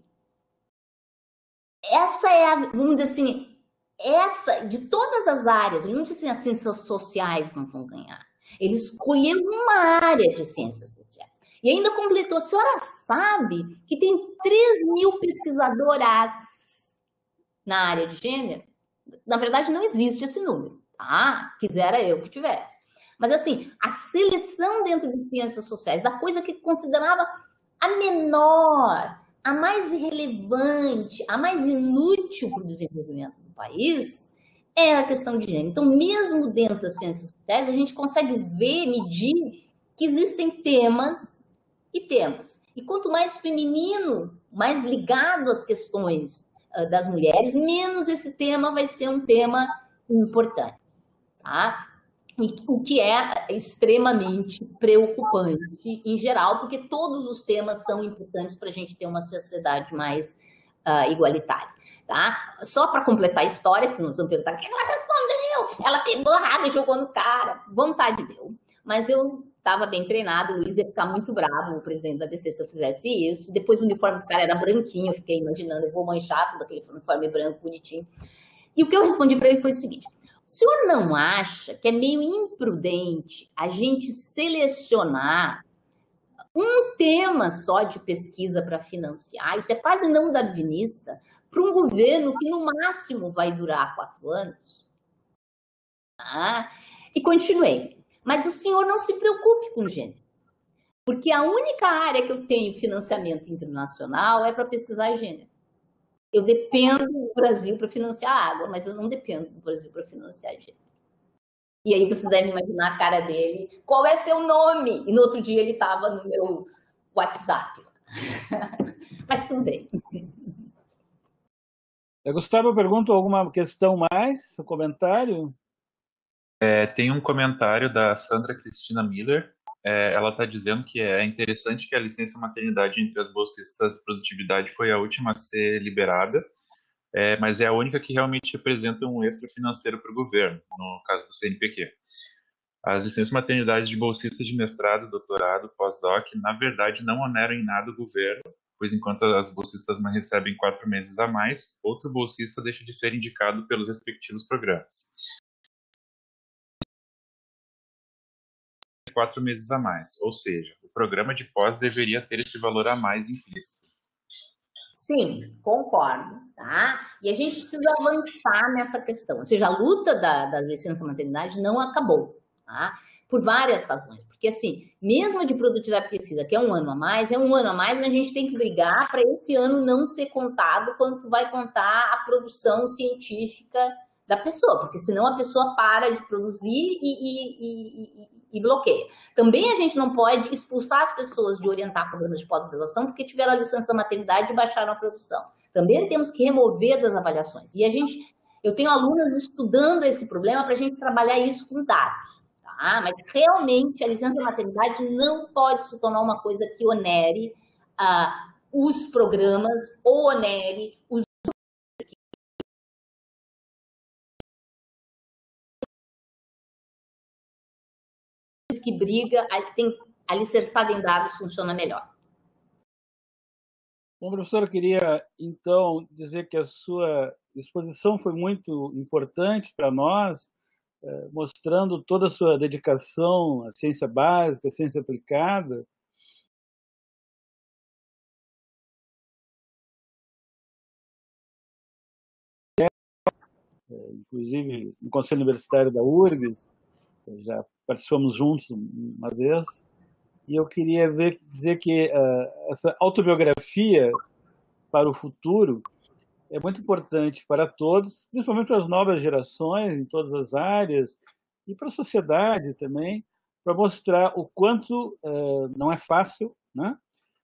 essa é a, vamos dizer assim, essa, de todas as áreas, ele não disse assim, as ciências sociais não vão ganhar. Ele escolheu uma área de ciências sociais. E ainda completou, a senhora sabe que tem 3.000 pesquisadoras na área de gênero? Na verdade, não existe esse número, tá? Quisera eu que tivesse. Mas, assim, a seleção dentro de ciências sociais, da coisa que considerava a menor, a mais irrelevante, a mais inútil para o desenvolvimento do país, é a questão de gênero. Então, mesmo dentro das ciências sociais, a gente consegue ver, medir que existem temas e temas. E quanto mais feminino, mais ligado às questões das mulheres, menos esse tema vai ser um tema importante, tá? O que é extremamente preocupante em geral, porque todos os temas são importantes para a gente ter uma sociedade mais igualitária, tá? Só para completar a história, que vocês vão perguntar, o que ela respondeu? Ela pegou a água e jogou no cara. Vontade deu. Mas eu estava bem treinado, o Luiz ia ficar muito bravo, o presidente da ABC, se eu fizesse isso. Depois o uniforme do cara era branquinho, eu fiquei imaginando, eu vou manchar todo aquele uniforme branco, bonitinho. E o que eu respondi para ele foi o seguinte: o senhor não acha que é meio imprudente a gente selecionar um tema só de pesquisa para financiar? Isso é quase não darwinista para um governo que no máximo vai durar 4 anos. E continuei. Mas o senhor não se preocupe com gênero, porque a única área que eu tenho financiamento internacional é para pesquisar gênero. Eu dependo do Brasil para financiar a água, mas eu não dependo do Brasil para financiar gênero. E aí vocês devem imaginar a cara dele. Qual é seu nome? E no outro dia ele estava no meu WhatsApp. Mas tudo bem. Gustavo, pergunta alguma questão mais? Um comentário? Tem um comentário da Sandra Cristina Miller. Ela está dizendo que é interessante que a licença maternidade entre as bolsistas de produtividade foi a última a ser liberada, mas é a única que realmente representa um extra financeiro para o governo, no caso do CNPq. As licenças maternidade de bolsistas de mestrado, doutorado, pós-doc, na verdade não oneram em nada o governo, pois enquanto as bolsistas não recebem 4 meses a mais, outro bolsista deixa de ser indicado pelos respectivos programas. 4 meses a mais, ou seja, o programa de pós deveria ter esse valor a mais implícito. Sim, concordo, tá? E a gente precisa avançar nessa questão, ou seja, a luta da licença maternidade não acabou, tá? Por várias razões, porque Porque, assim, mesmo a de produtividade e pesquisa, que é um ano a mais, mas a gente tem que brigar para esse ano não ser contado quanto vai contar a produção científica da pessoa, porque senão a pessoa para de produzir e bloqueia. Também a gente não pode expulsar as pessoas de orientar programas de pós-graduação porque tiveram a licença da maternidade e baixaram a produção. Também temos que remover das avaliações. E eu tenho alunas estudando esse problema para a gente trabalhar isso com dados. Tá? Mas realmente a licença da maternidade não pode se tornar uma coisa que onere os programas ou onere os que briga, que tem alicerçado em dados, funciona melhor. Bom, professora, eu queria, então, dizer que a sua exposição foi muito importante para nós, mostrando toda a sua dedicação à ciência básica, à ciência aplicada. Inclusive, no Conselho Universitário da URGS, já participamos juntos uma vez, e eu queria dizer que essa autobiografia para o futuro é muito importante para todos, principalmente para as novas gerações, em todas as áreas, e para a sociedade também, para mostrar o quanto não é fácil, né?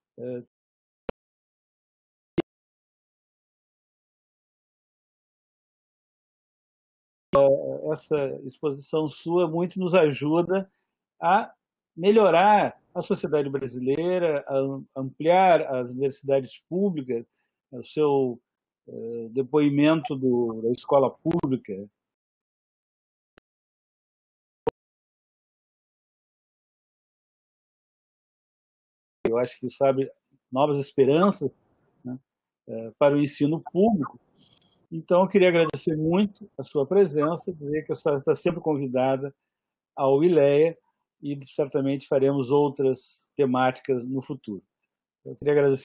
Essa exposição sua muito nos ajuda a melhorar a sociedade brasileira, a ampliar as universidades públicas, o seu depoimento da escola pública. Eu acho que isso abre novas esperanças, né, para o ensino público. Então, eu queria agradecer muito a sua presença, dizer que a senhora está sempre convidada ao ILEA e certamente faremos outras temáticas no futuro. Eu queria agradecer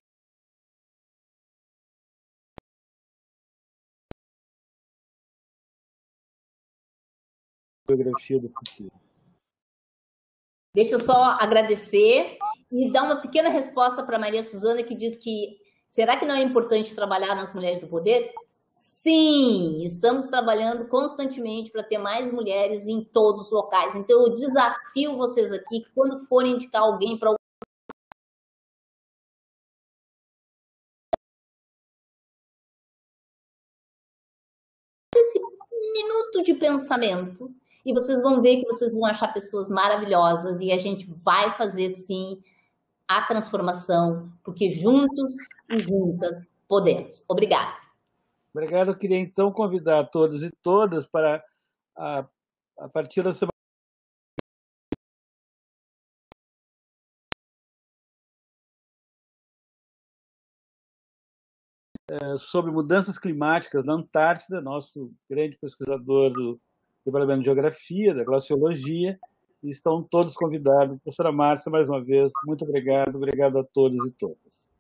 a biografia do futuro. Deixa eu só agradecer e dar uma pequena resposta para a Maria Suzana, que diz que será que não é importante trabalhar nas mulheres do poder? Sim, estamos trabalhando constantemente para ter mais mulheres em todos os locais. Então, eu desafio vocês aqui que quando forem indicar alguém para esse minuto de pensamento, e vocês vão ver que vocês vão achar pessoas maravilhosas e a gente vai fazer, sim, a transformação, porque juntos e juntas podemos. Obrigada. Obrigado. Eu queria, então, convidar todos e todas para, a partir da semana, sobre mudanças climáticas na Antártida, nosso grande pesquisador do Departamento de Geografia, da Glaciologia, e estão todos convidados. Professora Márcia, mais uma vez, muito obrigado. Obrigado a todos e todas.